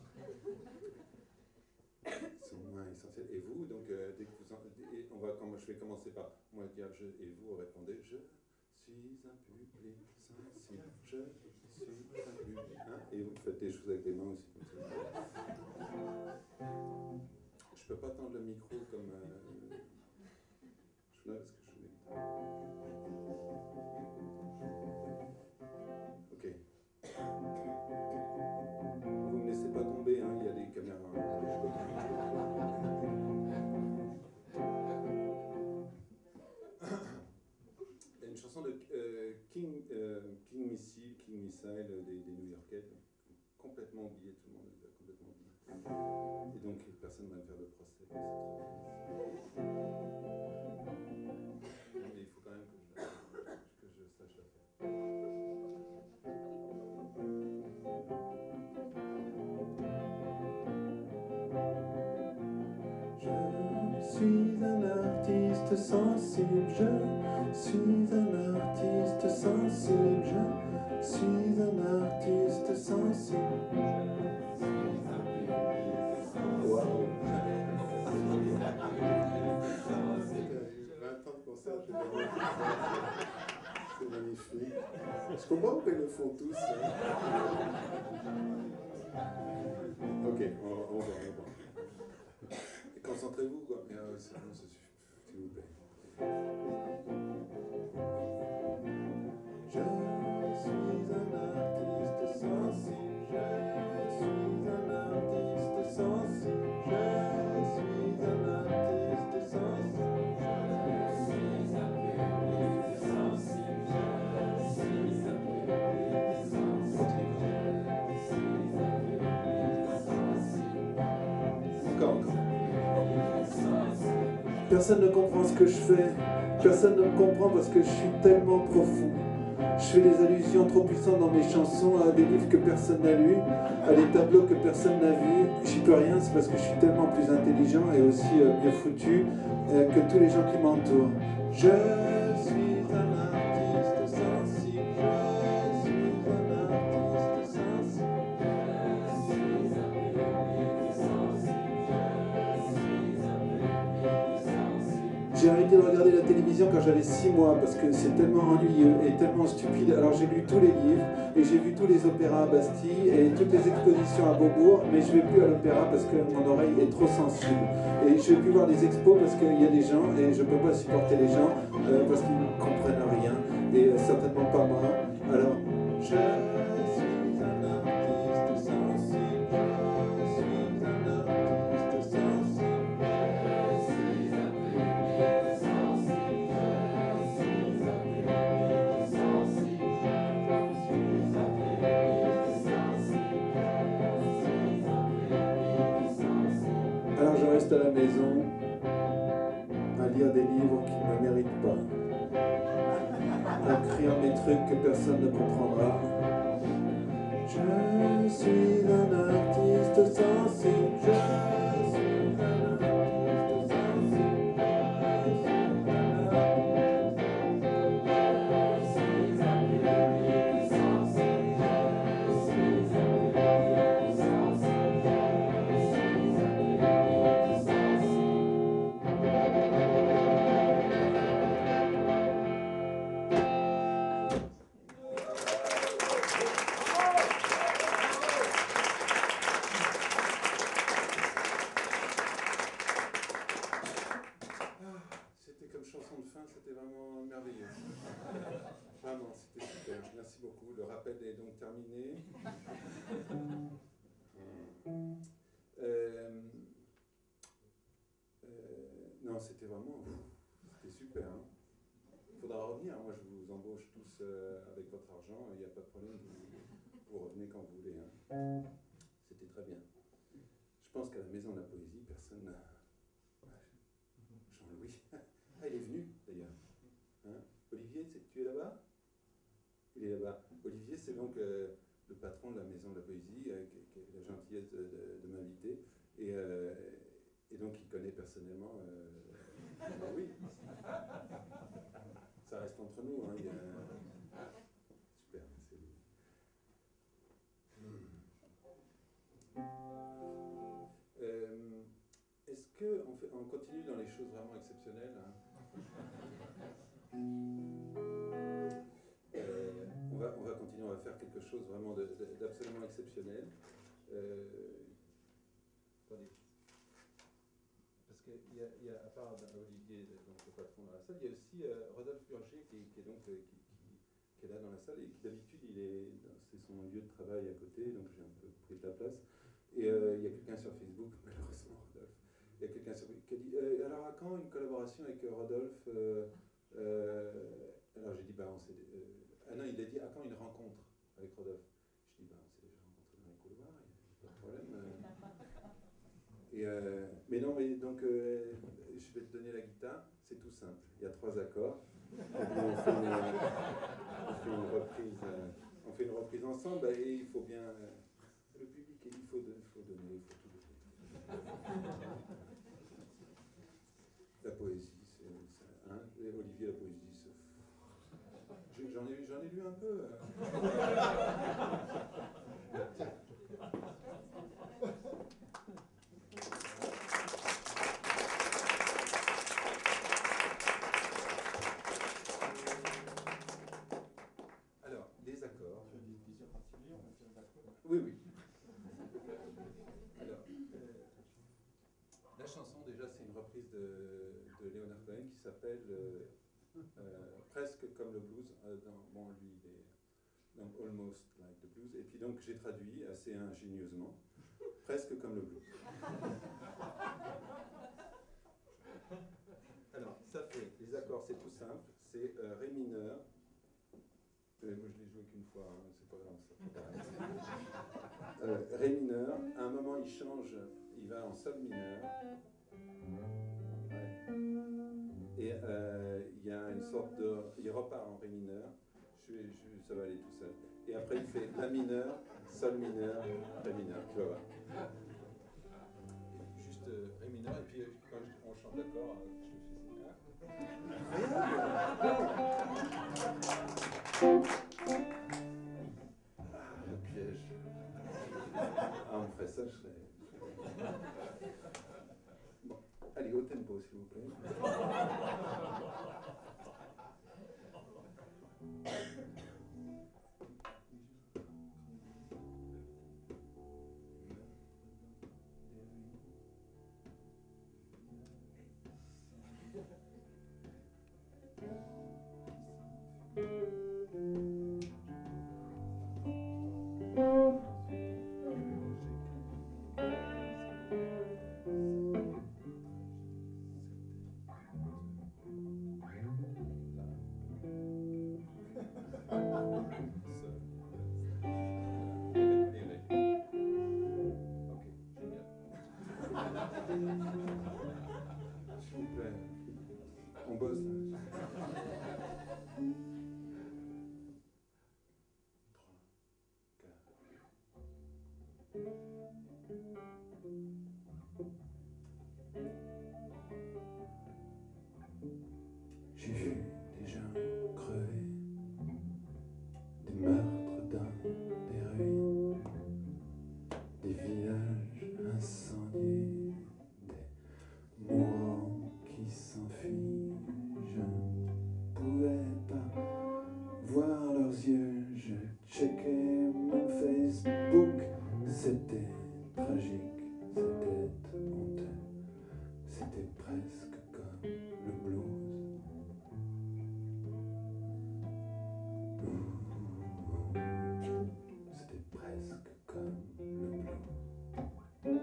après. Sont moins essentiels. Et vous, donc, euh, dès que vous en, et on va, comme, je vais commencer par moi dire je, et vous répondez je suis un public sensible, je suis un public. Hein, et vous faites des choses avec les mains aussi comme ça. Je peux pas tendre le micro comme. Euh, je là parce que je suis. Ok. Vous me laissez pas tomber, hein, il y a des enquête, complètement oublié, tout le monde les a complètement oubliés. Et donc personne ne va me faire de procès. C'est trop bien. Mais il faut quand même que je, que je sache la faire. Je suis un artiste sensible, je suis un artiste sensible, je suis un artiste sensible. Waouh! vingt ans de concert, c'est magnifique. Je comprends pourquoi ils le font tous. Hein. Ok, on, on va, on va. Concentrez-vous, quoi. Mais euh, c'est bon, ça suffit, s'il vous plaît. Je suis un artiste sensible, je suis un artiste sensible, je suis un artiste sensible, je suis un artiste sensible, je suis un artiste sensible. Encore, encore. Personne ne comprend ce que je fais, personne ne me comprend parce que je suis tellement profond. Je fais des allusions trop puissantes dans mes chansons à des livres que personne n'a lus, à des tableaux que personne n'a vus. J'y peux rien, c'est parce que je suis tellement plus intelligent et aussi euh, mieux foutu euh, que tous les gens qui m'entourent. Je suis un artiste sensible, je suis un artiste sensible. J'ai arrêté de regarder la télévision quand j'avais six mois parce que c'est tellement ennuyeux et tellement stupide. Alors j'ai lu tous les livres et j'ai vu tous les opéras à Bastille et toutes les expositions à Beaubourg, mais je ne vais plus à l'opéra parce que mon oreille est trop sensible. Et je ne vais plus voir les expos parce qu'il y a des gens et je ne peux pas supporter les gens euh, parce qu'ils ne comprennent rien et euh, certainement pas moi. Alors, je suis un artiste sensible, je suis un artiste sensible. Alors je reste à la maison à lire des livres qui ne me méritent pas, à écrire des trucs que personne ne comprendra. Je suis un artiste sensible, je suis un artiste sensible, c'était vraiment merveilleux. Vraiment, c'était super. Merci beaucoup. Le rappel est donc terminé. Euh, euh, non, c'était vraiment... C'était super. Hein. Il faudra revenir. Moi, je vous embauche tous euh, avec votre argent. Il n'y a pas de problème. Vous, vous revenez quand vous voulez. Hein. C'était très bien. Je pense qu'à la Maison de la Poésie, personne n'a... Jean-Louis. Ah, il est venu, d'ailleurs. Hein? Olivier, tu es là-bas? Il est là-bas. Olivier, c'est donc euh, le patron de la Maison de la Poésie, euh, qui, qui a la gentillesse de, de, de m'inviter. Et, euh, et donc, il connaît personnellement... Euh, ben oui. Ça reste entre nous. Hein, il y a... Super, c'est lui. Euh, Est-ce qu'on on continue dans les choses vraiment exceptionnelles? Hein? Euh, on, va, on va continuer, on va faire quelque chose vraiment d'absolument exceptionnel. Euh, attendez. Parce qu'il y, y a, à part Olivier, donc le patron dans la salle, il y a aussi euh, Rodolphe Burger qui, qui est donc euh, qui, qui, qui est là dans la salle et qui d'habitude il est, c'est son lieu de travail à côté, donc j'ai un peu pris de la place. Et euh, il y a quelqu'un sur Facebook, malheureusement Rodolphe, il y a quelqu'un sur Facebook qui a dit euh, alors à quand une collaboration avec Rodolphe euh, euh, alors j'ai dit bah on s'est euh, ah non il a dit à quand une rencontre avec Rodolphe. Je dis bah on s'est déjà Et, euh, mais non, mais donc, euh, je vais te donner la guitare, c'est tout simple. Il y a trois accords. Et puis on, fait une, on fait une reprise, euh, on fait une reprise ensemble, et il faut bien. Euh, le public, il faut, de, faut donner, il faut tout donner. La poésie, c'est. Hein, Olivier, la poésie, c'est. J'en ai, j'en ai lu un peu. Alors, les accords. Tu as des plaisirs particuliers en matière d'accords? Oui, oui. Alors, euh, la chanson, déjà, c'est une reprise de, de Leonard Cohen qui s'appelle euh, euh, Presque comme le blues. Euh, dans, bon, lui, il est donc Almost like the blues. Et puis donc, j'ai traduit assez ingénieusement, Presque comme le blues. Alors, ça fait, les accords, c'est tout simple. C'est euh, Ré mineur. Euh, moi, je l'ai joué qu'une fois, hein, c'est pas grave, ça peut paraître. Euh, Ré mineur, à un moment il change, il va en Sol mineur. Ouais. Et euh, il y a une sorte de. Il repart en Ré mineur, je, je, ça va aller tout seul. Et après il fait La mineur, Sol mineur, Ré mineur, tu vas voir. Juste euh, Ré mineur, et puis euh, quand je, on chante d'accord, euh, je fais ça. Ah, le piège. Ah, on ferait ça, je serais. Bon, allez, au tempo, s'il vous plaît. S'il vous plaît, on bosse là. J'ai vu des gens crever, des meurtres dans des ruines, des villages incendiés, des mourants qui s'enfuient. Je ne pouvais pas voir leurs yeux, je checkais mon Facebook, c'était tragique, c'était honteux, c'était presque comme le blues. C'était presque comme le blues.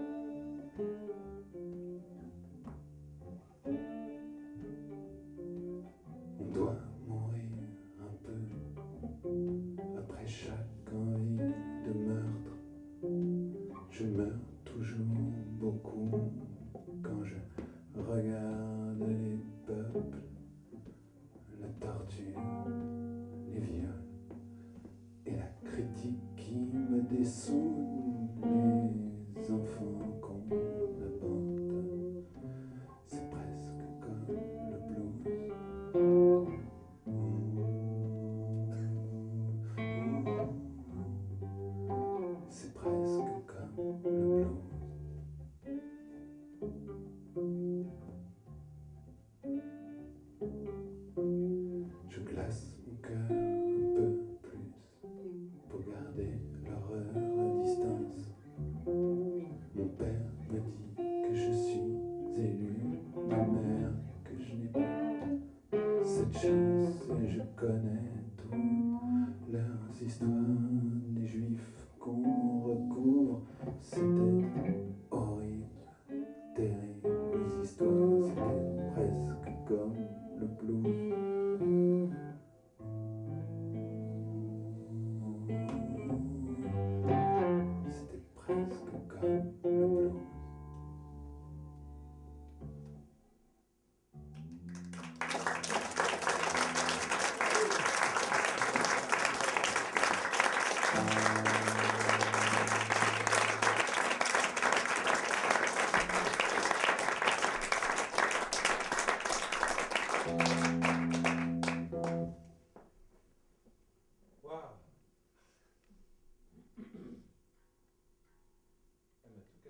On doit mourir un peu après chaque envie de meurtre. Je meurs toujours beaucoup quand je regarde les peuples, la torture, les viols et la critique qui me dessoude, les enfants qu'on abandonne. C'est presque comme le blues. C'est presque comme le blues. Je glace mon cœur un peu plus pour garder l'horreur à distance.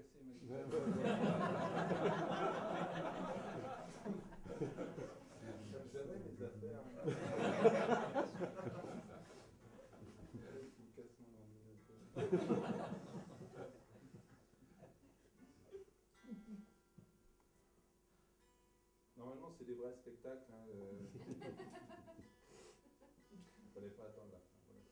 cassé, il m'a dit. Comme jamais mes affaires. Il casse mon ordinateur. Normalement, c'est des vrais spectacles. Hein, euh... Il ne fallait pas attendre la fin. Voilà.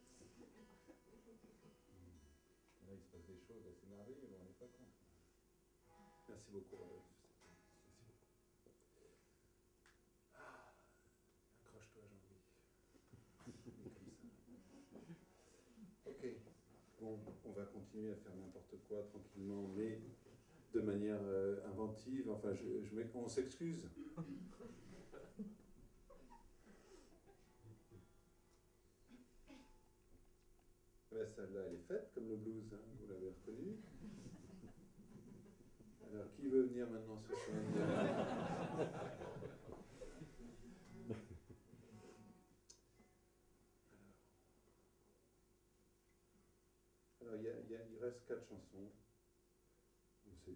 Là, il se passe des choses assez merveilleuses, on n'est pas compte. Merci beaucoup, Rodolphe. Merci beaucoup. Ah, accroche-toi, Jean-Louis. Comme ça. Ok. Bon, on va continuer à faire n'importe quoi tranquillement, mais de manière euh, inventive. Enfin, je, je, on s'excuse. La salle-là, elle est faite, comme le blues, hein, vous l'avez reconnu. Alors, qui veut venir maintenant sur scène? Alors, il, y a, il, y a, il reste quatre chansons. C'est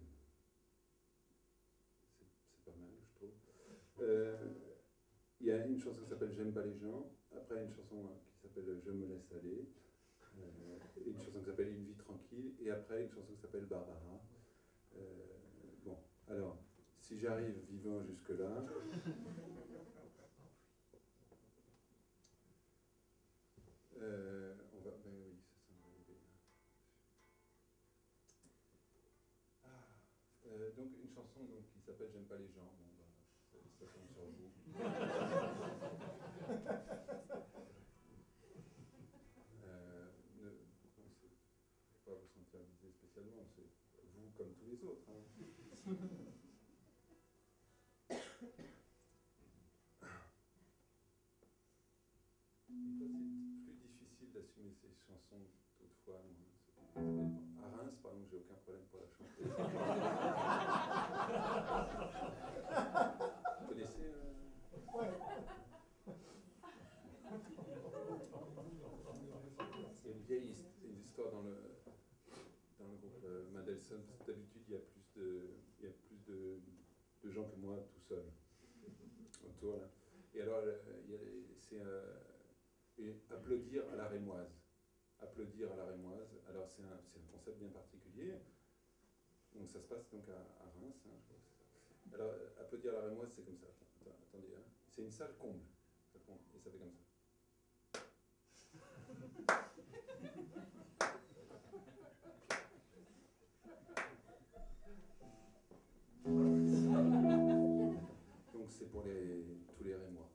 pas mal, je trouve. Euh, il y a une chanson qui s'appelle J'aime pas les gens. Après, une chanson qui s'appelle Je me laisse aller. Euh, une chanson qui s'appelle Une vie tranquille, et après une chanson qui s'appelle Barbara. Euh, bon, alors, si j'arrive vivant jusque-là, euh, on va, ben oui, ça s'en va aider. Ah, euh, donc une chanson donc, qui s'appelle J'aime pas les gens, bon, ben, ça, ça tombe sur vous. Pas vous sentir visé spécialement, c'est vous comme tous les autres. Hein. C'est plus difficile d'assumer ces chansons toutefois. À Reims, par exemple, j'ai aucun problème pour la chanter. Vous connaissez euh... Ouais. C'est une vieille une histoire dans le dans le groupe euh, Mendelssohn. D'habitude, il y a plus de il y a plus de, de gens que moi tout seul autour là. Et alors, c'est euh, applaudir à la rémoise. Applaudir à la rémoise. Alors, c'est un, un concept bien particulier. Donc, ça se passe donc à, à Reims. Hein, je crois que c'est ça. Alors, applaudir à la rémoise, c'est comme ça. Attends, attendez, hein. C'est une salle comble. Et ça fait comme ça. Donc c'est pour les, tous les Rémois.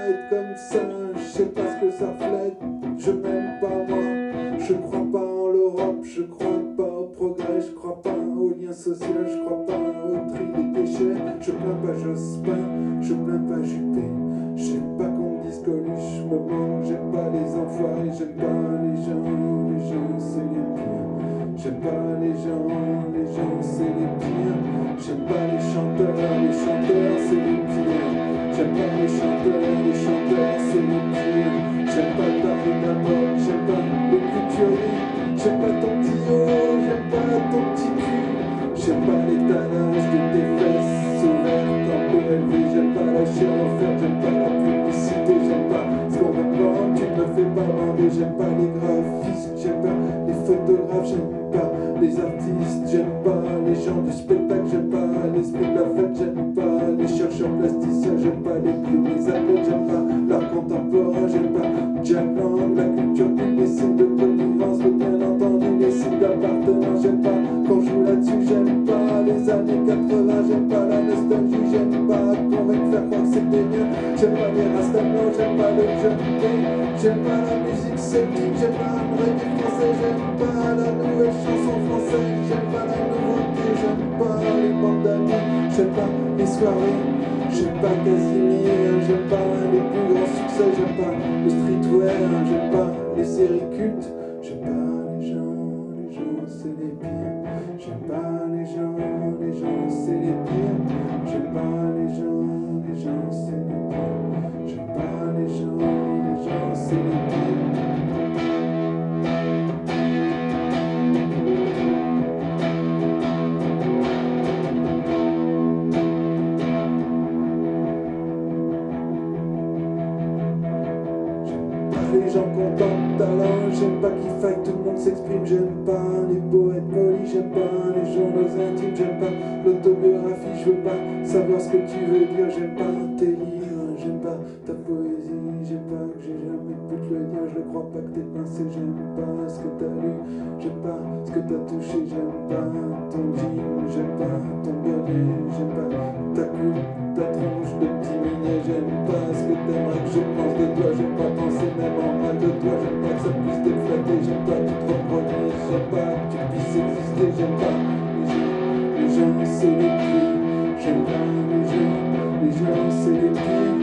Je m'aime pas moi, je crois pas en l'eau. j'aime pas les gens, les gens c'est les pires. J'aime pas les gens, les gens c'est les pires. J'aime pas les chanteurs, les chanteurs c'est les pires. J'aime pas les chanteurs, les chanteurs c'est les pires. J'aime pas parler de la mode, j'aime pas le couturier. J'aime pas ton petit haut, j'aime pas ton petit cul. J'aime pas l'étalage de tes fesses ouvertes un peu élevées. J'aime pas la chair offerte, j'aime pas la publicité. J'aime pas ce qu'on me vend, tu ne me fais pas bander. J'aime pas les graphistes, j'aime pas les photographes. J'aime pas les artistes, j'aime pas les gens du spectacle. J'aime pas l'esprit de la fête, j'aime pas les chercheurs plasticiens. J'aime pas les clubs, les athlètes, j'aime pas l'art contemporain. J'aime pas Jack Lang, la culture pub, les signes de connivence, le bien entendu, les signes d'appartenance. J'aime pas qu'on joue là-dessus, j'aime pas les années quatre-vingts. J'aime pas la nostalgie, j'aime pas qu'on va me faire croire que c'était mieux. J'aime pas les Rastafari, j'aime pas le junkie. J'aime pas la musique celtique, j'aime pas le reggae français. J'aime pas la nouvelle chanson française, j'aime pas la nouveauté. J'aime pas les bandes d'amis, j'aime pas les soirées. J'aime pas Casimir, j'aime pas les plus grands succès. J'aime pas le streetwear, j'aime pas les séries cultes. J'aime pas les gens, les gens c'est les pires. J'aime pas les gens, les gens c'est les pires. J'aime pas les gens, les gens c'est les pires. J'aime pas les gens, les gens c'est les pires. Les gens contents de talent, j'aime pas qu'il faille que tout le monde s'exprime. J'aime pas les poètes polis, j'aime pas les journaux intimes. J'aime pas l'autobiographie, je veux pas savoir ce que tu veux dire. J'aime pas tes livres, j'aime pas ta poésie. J'aime pas que j'ai jamais pu te le dire. Je ne crois pas que t'es pincé, j'aime pas ce que t'as lu. J'aime pas ce que t'as touché, j'aime pas ton jean. J'aime pas ton bonnet, j'aime pas ta coupe, ta tronche de petit minet. J'aime pas ce que t'aimerais que je pense de toi. J'aime pas penser même en mal de toi. J'aime pas que ça puisse te flatter. J'aime pas que tu te reproduises. J'aime pas que tu puisses exister. J'aime pas les gens, les gens c'est les pires. J'aime pas les gens, les gens c'est les pires.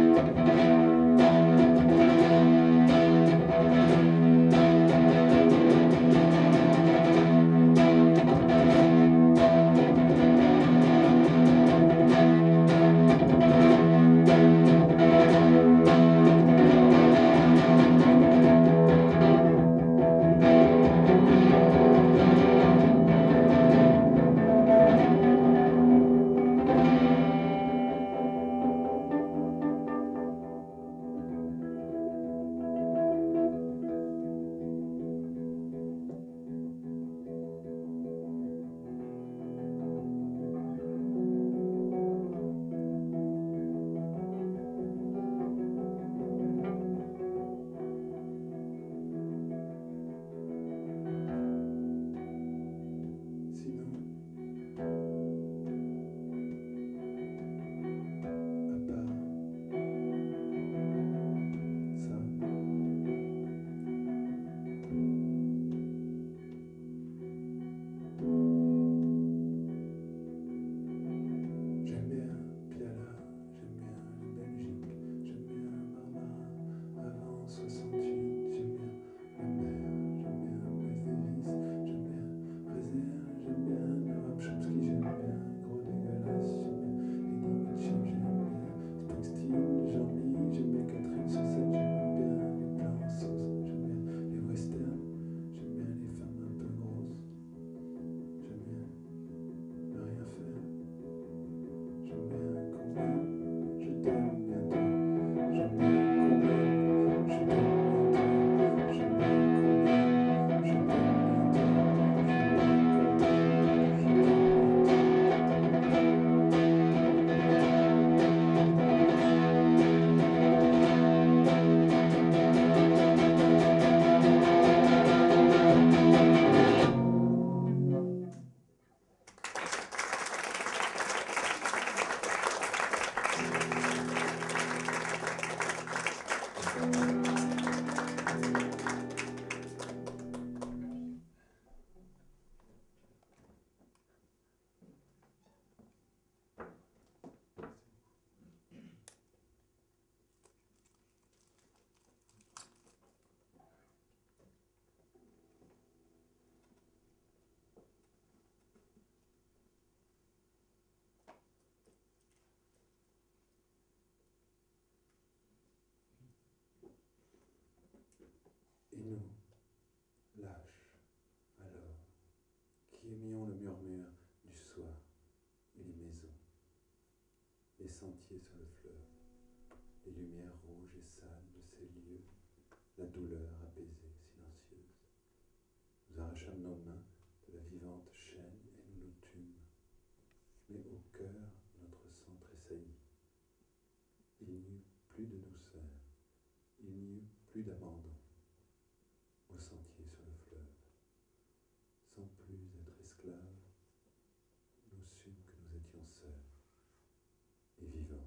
Et nous, lâches, alors, qui aimions le murmure du soir et les maisons, les sentiers sur le fleuve, les lumières rouges et sales de ces lieux, la douleur apaisée, silencieuse. Nous arrachâmes nos mains de la vivante chaîne et nous nous tûmes. Mais au cœur, notre sang tressaillit. Il n'y eut plus de douceur, il n'y eut plus d'abandon. Au sentier sur le fleuve, sans plus être esclaves, nous sûmes que nous étions seuls et vivants.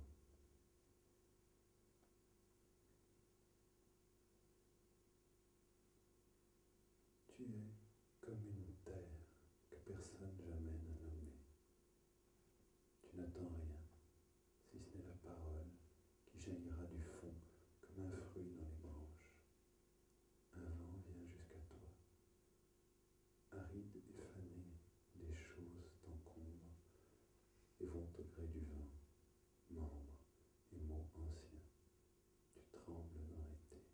Tu es comme une terre que personne jamais n'a nommée. Tu n'attends rien, si ce n'est la parole qui jaillira du fond comme un fruit dans les branches. Un vent vient jusqu'à toi, aride et fané, des choses t'encombrent et vont au gré du vent, membres et mots anciens. Tu trembles dans l'été.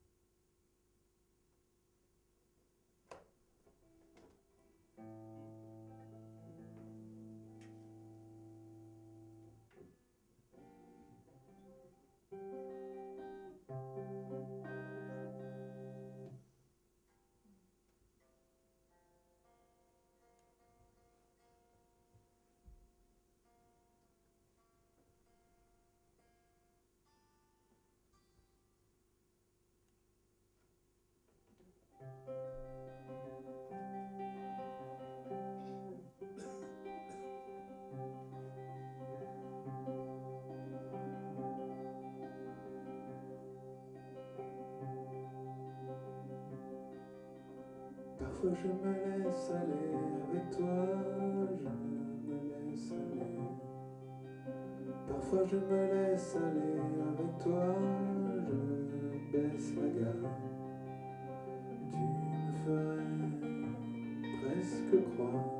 Parfois je me laisse aller avec toi, je me laisse aller. Parfois je me laisse aller avec toi, je baisse la garde. Tu me ferais presque croire.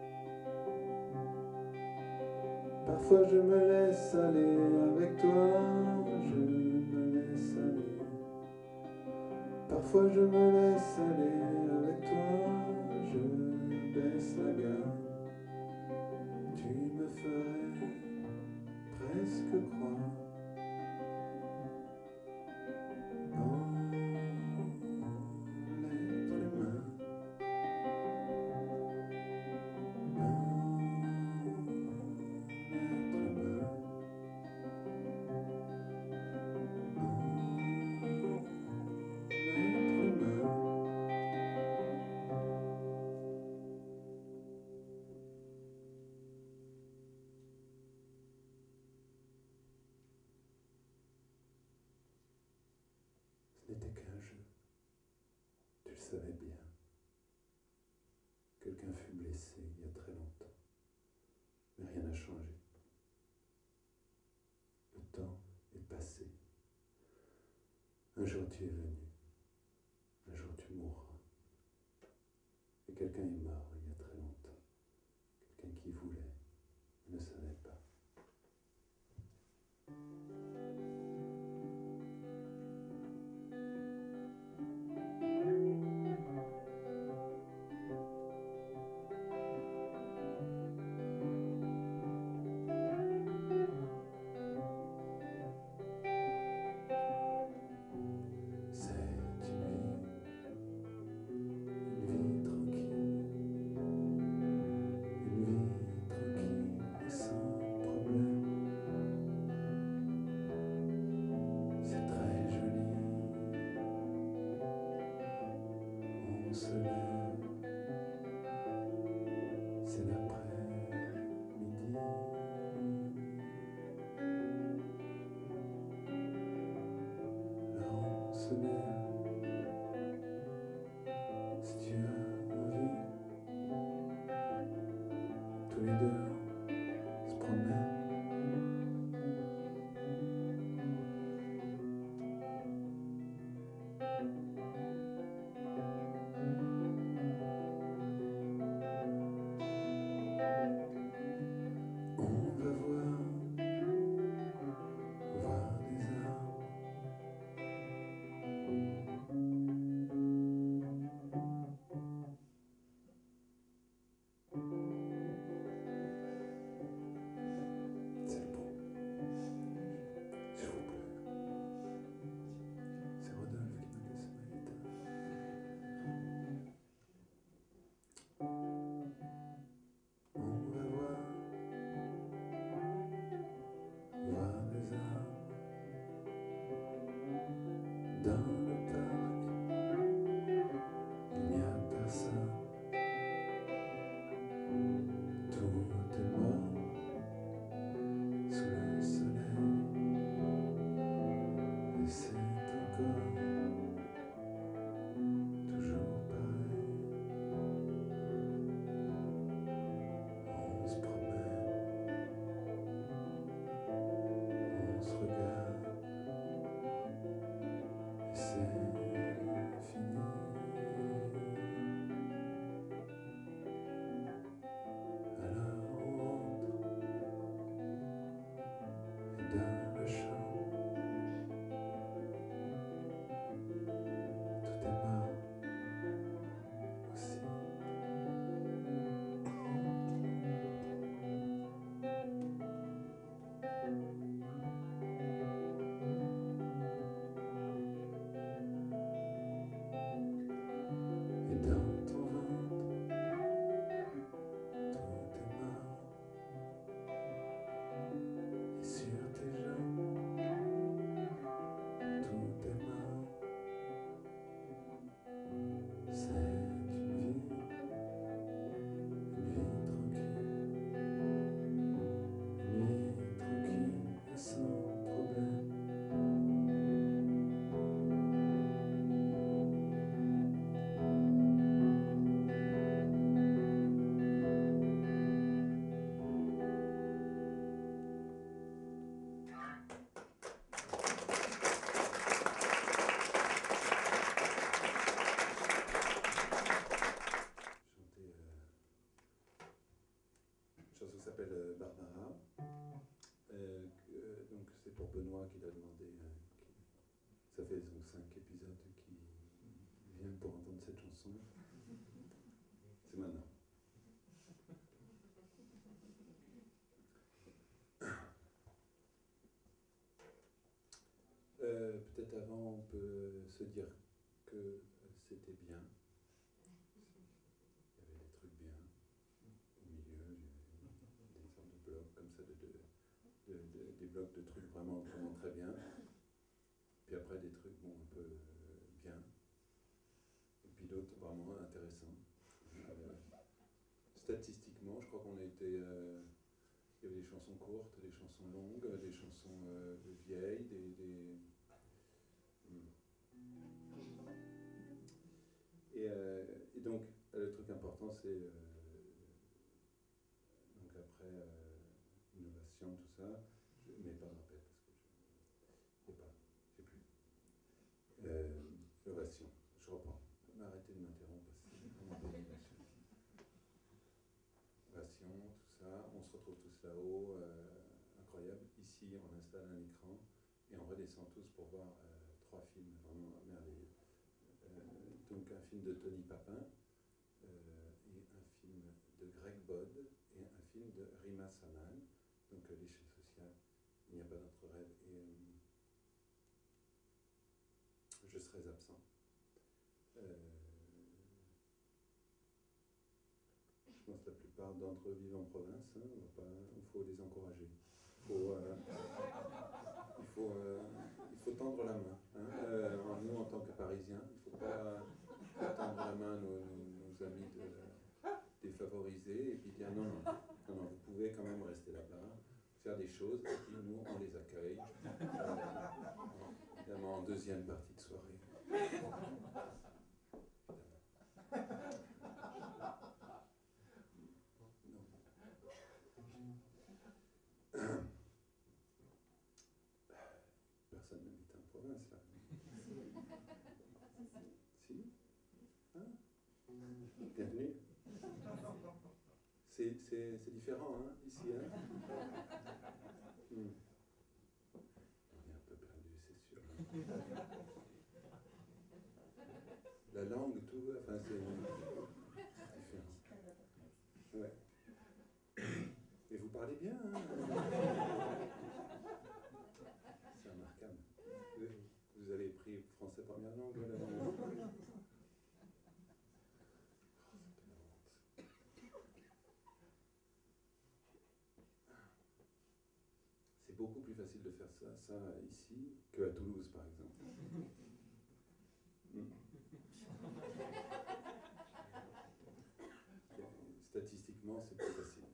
Parfois je me laisse aller avec toi, je me laisse aller. Parfois je me laisse aller avec toi, je baisse la garde. Tu me ferais presque croire en l'être humain, en l'être humain, ce n'était qu'un jeu, tu le savais bien. Quelqu'un fut blessé il y a très longtemps, mais rien n'a changé. Le temps est passé. Un jour tu es venu, un jour tu mourras. Et quelqu'un est mort il y a très longtemps, quelqu'un qui voulait, ne savait pas. C'est l'après-midi. Alors on se lève. Si tu as envie, tous les deux se promènent. On va voir, voir des arbres. euh, Barbara. Euh, euh, donc c'est pour Benoît qu'il a demandé. Euh, qui, ça fait donc cinq épisodes qui viennent pour entendre cette chanson. C'est maintenant. Euh, Peut-être avant, on peut se dire que euh, c'était bien. Il y avait des trucs bien. Au milieu, il y avait des sortes de blocs comme ça, de, de, de, de, des blocs de trucs vraiment, vraiment très bien. Puis après, des trucs bon, un peu euh, bien. Et puis d'autres vraiment intéressants. Euh, statistiquement, je crois qu'on a été... Euh, il y avait des chansons courtes, des chansons longues, des chansons euh, vieilles, des... des Et, euh, et donc, le truc important, c'est, euh, donc après, euh, innovation, tout ça, je ne mets pas de rappel parce que je ne sais pas, je ne sais plus. Euh, innovation, je reprends. Arrêtez de m'interrompre parce que c'est vraiment pénible. Innovation, tout ça, on se retrouve tous là-haut, euh, incroyable. Ici, on installe un écran et on redescend tous pour voir euh, trois films vraiment merveilleux. Euh, donc un film de Tony Papin, euh, et un film de Greg Bod, et un film de Rima Saman, donc euh, l'échelle sociale, il n'y a pas d'autre rêve, et euh, je serai absent. Euh, je pense que la plupart d'entre eux vivent en province, hein, il faut les encourager. Il faut, euh, il, faut, euh, il faut tendre la main. Hein. Euh, nous, en tant que Parisiens, il ne faut pas, pas tendre la main à nos, nos, nos amis de, défavorisés et puis dire non, non, non, non, vous pouvez quand même rester là-bas, faire des choses, et puis nous, on les accueille, euh, évidemment en deuxième partie de soirée. Personne n'habite en province, là. Si? Hein? Bienvenue. C'est, c'est, c'est différent, hein, ici, hein? Hmm. On est un peu perdu, c'est sûr. La langue, tout, enfin, c'est différent. Ouais. Et vous parlez bien, hein? C'est remarquable. Vous avez pris français première langue, là? C'est beaucoup plus facile de faire ça, ça ici qu'à Toulouse, par exemple. Mm. Statistiquement, c'est plus facile.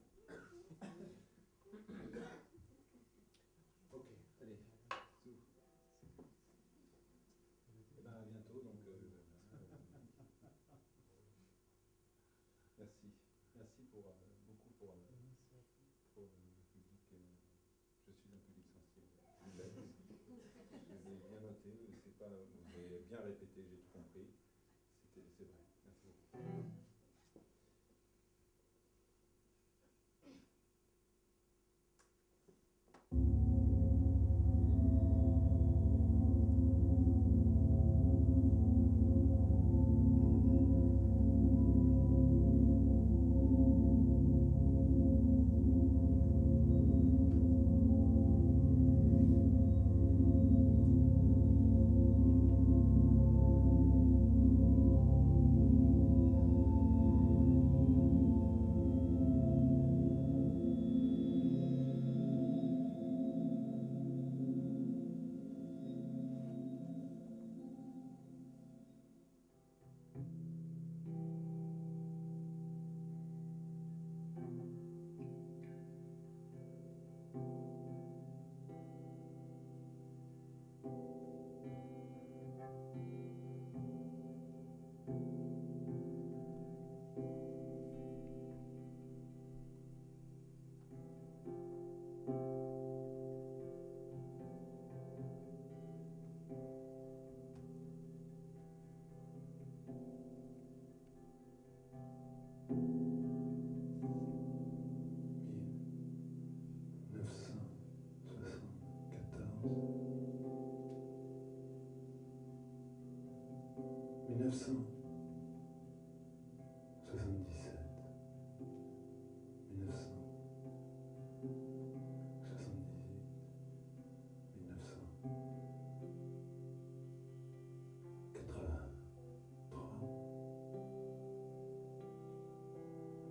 Ok, allez. Et ben, à bientôt, donc. Euh, merci. Merci pour, euh, beaucoup pour, euh, pour euh, le public. Euh, je suis un public sensible. Je les ai bien notés, c'est pas, vous avez bien répété, j'ai tout compris. C'était, c'est vrai. Merci beaucoup.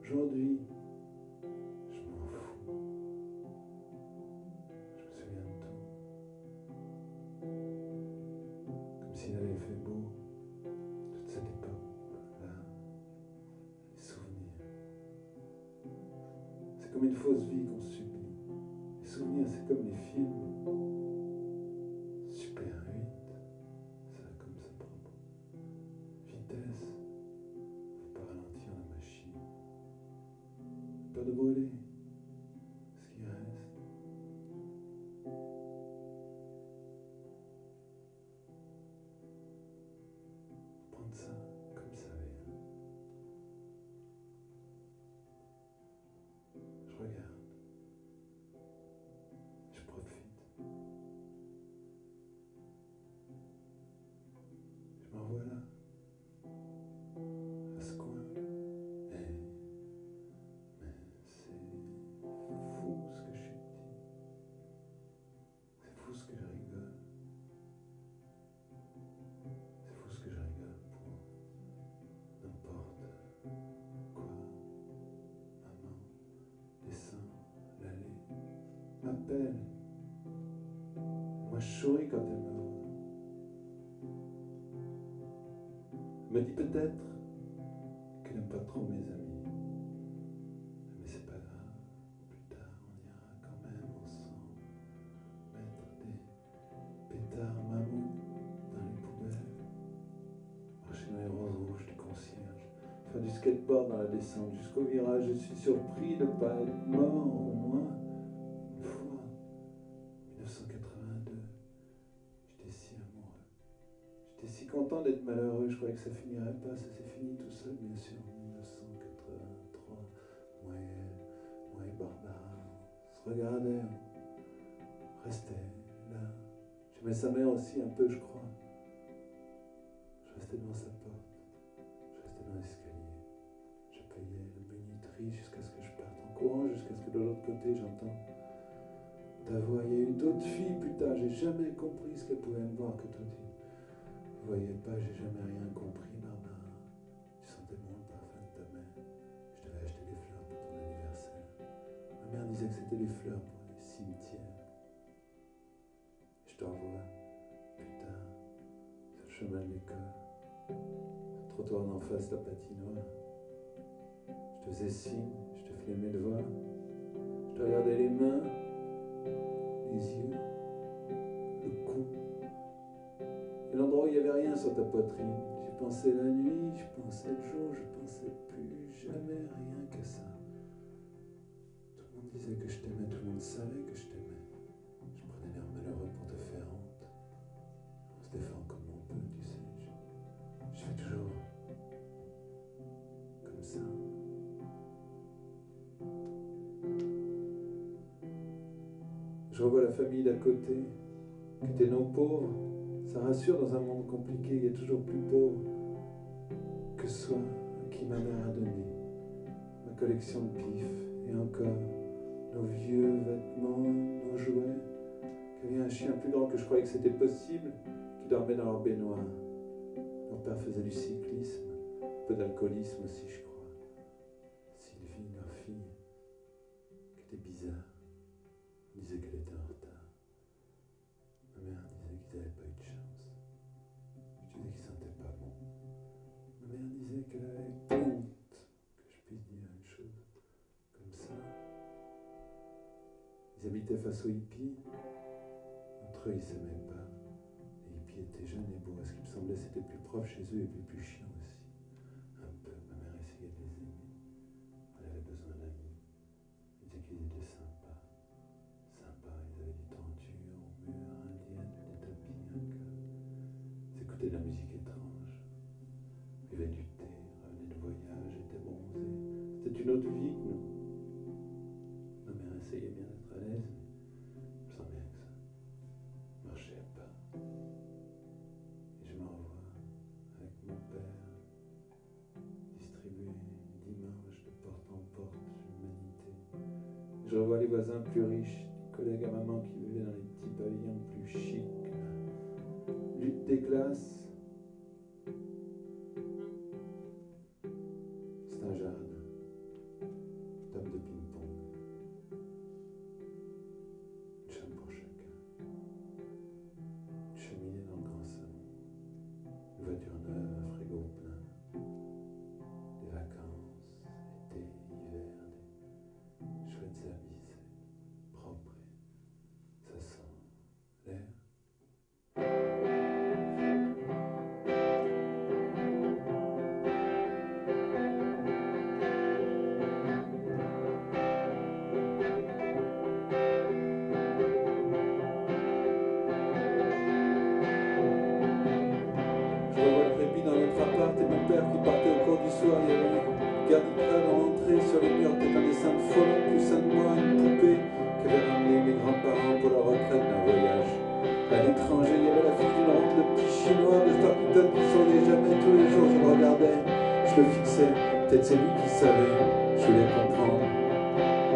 Aujourd'hui, je m'en fous. Je me souviens de tout. Comme s'il avait fait beau toute cette époque-là. Les souvenirs. C'est comme une fausse vie qu'on subit. Les souvenirs, c'est comme les films. Super huit, ça comme ça propre. Vitesse, faut pas ralentir la machine. Peur de brûler ce qui reste. Prendre ça comme ça vient. Je regarde. Je profite. Je m'envoie là. À ce coin. Et... Mais c'est fou ce que je suis petit. C'est fou ce que je rigole. C'est fou ce que je rigole pour n'importe quoi. Maman descend l'allée, m'appelle. Moi je souris quand elle me voit. Elle me dit peut-être qu'elle n'aime pas trop mes amis. Mais c'est pas grave, plus tard on ira quand même ensemble mettre des pétards mammouth dans les poubelles, marcher dans les roses rouges du concierge, faire du skateboard dans la descente jusqu'au virage. Je suis surpris de ne pas être mort au moins une fois. dix-neuf cent quatre-vingt-deux, j'étais si amoureux. J'étais si content d'être malheureux, je croyais que ça finirait pas, ça s'est fini tout seul bien sûr. dix-neuf cent quatre-vingt-trois, moi et elle, moi et Barbara, on se regardait, on restait là. J'aimais sa mère aussi un peu, je crois. Je restais devant sa porte, je restais dans l'escalier. Je payais la minuterie jusqu'à ce que je parte en courant, jusqu'à ce que de l'autre côté j'entends ta voix. Il y a eu d'autres filles plus tard, j'ai jamais compris ce qu'elles pouvaient me voir que toi tu ne voyais pas, j'ai jamais rien compris, Barbara. Tu sentais bon le parfum de ta mère. Je devais acheter des fleurs pour ton anniversaire. Ma mère disait que c'était des fleurs pour les cimetières. Je t'envoie plus tard sur le chemin de l'école, sur le trottoir d'en face, la patinoire. Je te faisais signe, je te filais mes devoirs. Je te regardais les mains, les yeux, le cou. Et l'endroit où il n'y avait rien sur ta poitrine. J'y pensais la nuit, je pensais le jour, je pensais plus jamais rien qu'à ça. Tout le monde disait que je t'aimais, tout le monde savait que je t'aimais. Je prenais l'air malheureux pour te faire honte. On se défend comme on peut, tu sais. Je, je fais toujours comme ça. Je revois la famille d'à côté, qui étaient non pauvres. Ça rassure dans un monde compliqué, il y a toujours plus pauvre que soi à qui ma mère a donné. Ma collection de pifs, et encore, nos vieux vêtements, nos jouets. Il y avait un chien plus grand que je croyais que c'était possible, qui dormait dans leur baignoire. Mon père faisait du cyclisme, un peu d'alcoolisme aussi, je crois. Sylvie, leur fille, qui était bizarre, disait qu'elle était en retard. Ma mère disait qu'ils n'avaient pas eu de chance. Je disais qu'ils sentaient pas bon. Ma mère disait qu'elle avait honte que je puisse dire une chose comme ça. Ils habitaient face aux hippies. Entre eux, ils s'aimaient pas. Les hippies étaient jeunes et beaux. À ce qui me semblait, c'était plus proche chez eux et puis plus chiant aussi. Un peu. Ma mère essayait de les aimer. Elle avait besoin d'amis. Elle disait qu'ils étaient sympas. Sympas. Ils avaient du tenture au mur, indienne, des tapis, un cœur. Ils écoutaient de la musique étrange. Buvaient du thé, revenaient de voyage, étaient bronzés. C'était une autre vie que nous. Ma mère essayait bien d'être à l'aise, mais je sens bien que ça ne marchait pas. Et je me revois avec mon père distribuer dimanche de porte en porte l'humanité. Je revois les voisins plus riches, des collègues à maman qui vivaient dans les petits pavillons plus chics. Lutte des classes. C'est un jardin. Guernica dans l'entrée, sur les murs, peut-être un dessin de Follon, plus un de moi, une poupée qu'avaient ramené mes grands-parents pour leur retraite d'un voyage. À l'étranger, il y avait la fille d'une ronde de petits chinois, de Starkington qui souriait jamais. Tous les jours, je le regardais, je le fixais. Peut-être c'est lui qui savait, je voulais comprendre. Pourquoi ?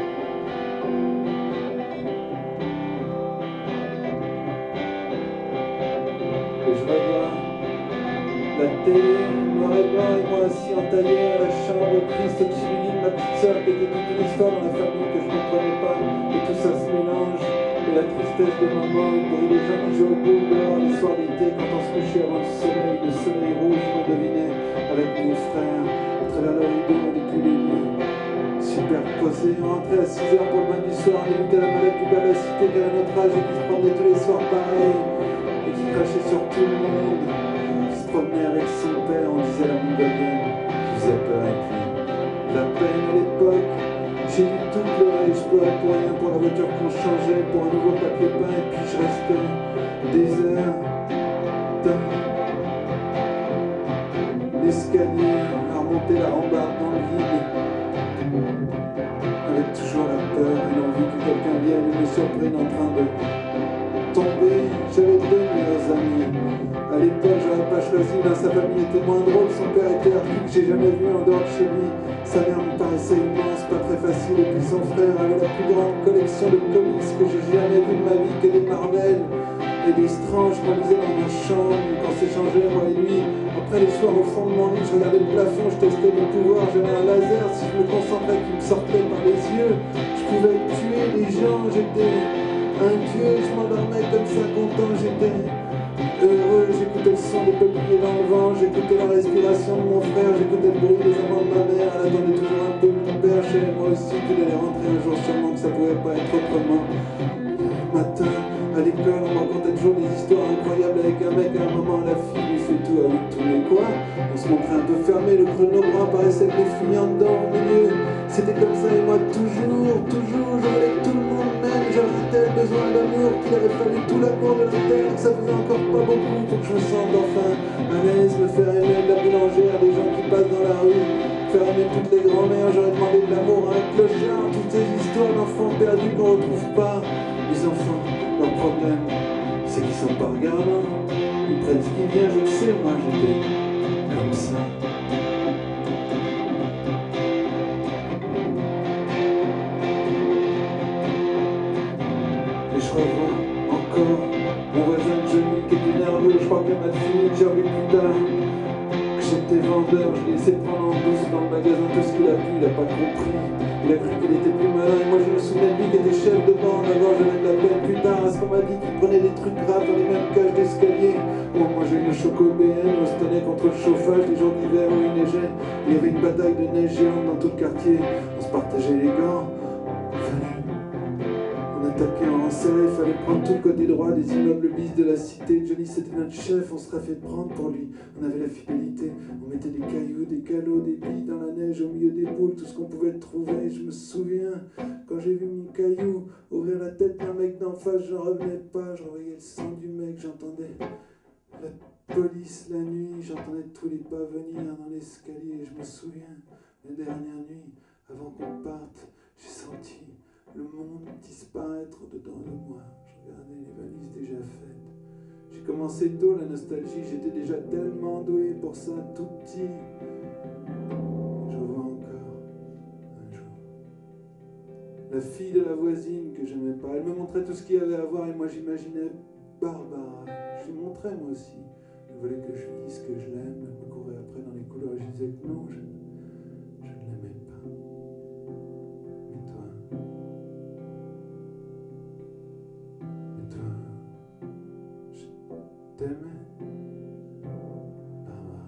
Et je revois la télé, noir et blanc, et moi assis entaillé à la chambre triste de Chili, ma petite sœur qui était toute une histoire dans la famille que je ne comprenais pas, et tout ça se mélange, et la tristesse de maman, le bruit des gens qui jouent au boule dehors les soirs d'été, quand on se couchait avant le soleil, le soleil rouge qu'on devinait avec mes frères, à travers le rideau depuis les lits, superposés, on rentrait à six heures pour le bain du soir, on évitait la malade du bas de la cité qui avait notre âge et qui se promenait tous les soirs pareil, et qui crachait sur tout le monde. Promenait avec son père, on disait la mongolienne, qui faisait peur, et puis la peine à l'époque, j'ai dû tout pleurer, je pleurais pour rien, pour la voiture qu'on changeait, pour un nouveau papier peint, et puis je restais des heures dans l'escalier, à remonter la rambarde dans le vide, avec toujours la peur et l'envie que quelqu'un vienne et me surprenne en train de tomber. J'avais deux meilleurs amis. À l'époque, j'aurais pas choisi, là, sa famille était moins drôle, son père était article, j'ai jamais vu en dehors de chez lui. Sa mère me paraissait immense, pas très facile, et puis son frère avait la plus grande collection de comics que j'ai jamais vu de ma vie, que des Marvel et des Strange qu'on lisait dans ma chambre, quand s'échangeait moi et lui. Après les soirs au fond de mon lit, je regardais le plafond, je testais mes pouvoirs, j'avais un laser, si je me concentrais qui me sortait par les yeux, je pouvais tuer les gens, j'étais un dieu, je m'endormais comme ça content, j'étais heureux, j'écoutais le son des peupliers dans le vent, j'écoutais la respiration de mon frère, j'écoutais le bruit des amants de ma mère, elle attendait toujours un peu mon père, je savais moi aussi qu'il allait rentrer un jour sûrement, que ça pouvait pas être autrement. Matin, à l'école, on me racontait toujours des histoires incroyables avec un mec, à un moment la fille lui fait tout avec tous les quoi. On se montrait un peu fermé, le chrono brun paraissait avec les fuyants dedans au milieu. C'était comme ça et moi toujours, toujours, je voulais que tout le monde m'aime, j'avais tel besoin d'amour qu'il avait fallu tout l'amour de la terre, que ça faisait encore pas beaucoup pour que je me sente enfin à l'aise, me faire aimer de la boulangère, des gens qui passent dans la rue, faire aimer toutes les grand-mères, j'aurais demandé de l'amour à un clochard, toutes ces histoires d'enfants perdus qu'on retrouve pas. Les enfants, leur problème, c'est qu'ils sont pas regardants, ils prennent ce qui vient, je le sais, moi j'étais comme ça. Et je revois encore mon voisin de Johnny qui était nerveux, je crois qu'elle m'a fini, que j'ai revu plus tard que j'étais vendeur, je l'ai laissé prendre en douce dans le magasin tout ce qu'il a pu, il a pas compris, il a cru qu'il était plus malin, et moi je me souviens de lui qui était chef de bande, d'abord j'avais de la peine, plus tard à ce qu'on m'a dit qu'il prenait des trucs graves dans les mêmes cages d'escalier. Bon, moi j'ai eu le choco B N, on se tenait contre le chauffage, les jours d'hiver où il neigeait, il y avait une bataille de neige géante dans tout le quartier, on se partageait les gants, on attaquait en rang serré, il fallait prendre tout le côté droit des immeubles bis de la cité. Johnny c'était notre chef, on serait fait prendre pour lui, on avait la fidélité, on mettait des cailloux, des calots, des billes dans la neige au milieu des boules, tout ce qu'on pouvait trouver. Je me souviens, quand j'ai vu mon caillou ouvrir la tête d'un mec d'en face, j'en revenais pas, je voyais le sang du mec, j'entendais la police la nuit, j'entendais tous les pas venir dans l'escalier. Je me souviens, la dernière nuit, avant qu'on parte, j'ai senti le monde disparaître au-dedans de moi. Je regardais les valises déjà faites. J'ai commencé tôt la nostalgie, j'étais déjà tellement doué pour ça, tout petit. Je revois encore, un jour, la fille de la voisine que j'aimais pas. Elle me montrait tout ce qu'il y avait à voir et moi j'imaginais Barbara. Je lui montrais moi aussi. Elle voulait que je lui dise que je l'aime. Elle me courait après dans les couloirs et je disais que non, je, je ne l'aimais pas. Mais toi, mais toi, je t'aimais, Barbara.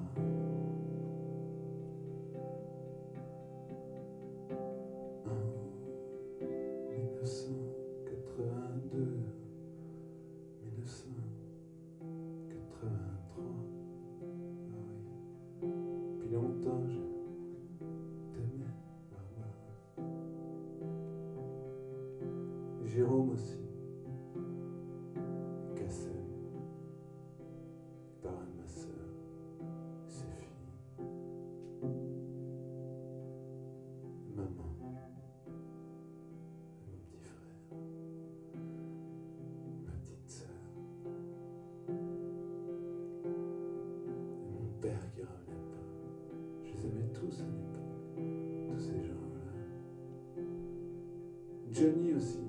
En mille neuf cent quatre-vingt-deux, mille neuf cent quatre-vingt-trois, ah oui, depuis longtemps je t'aimais, Barbara. Et Jérôme aussi, et Cassel, parrain de ma sœur, et ses filles. tous à l'époque, tous ces gens-là. Johnny aussi.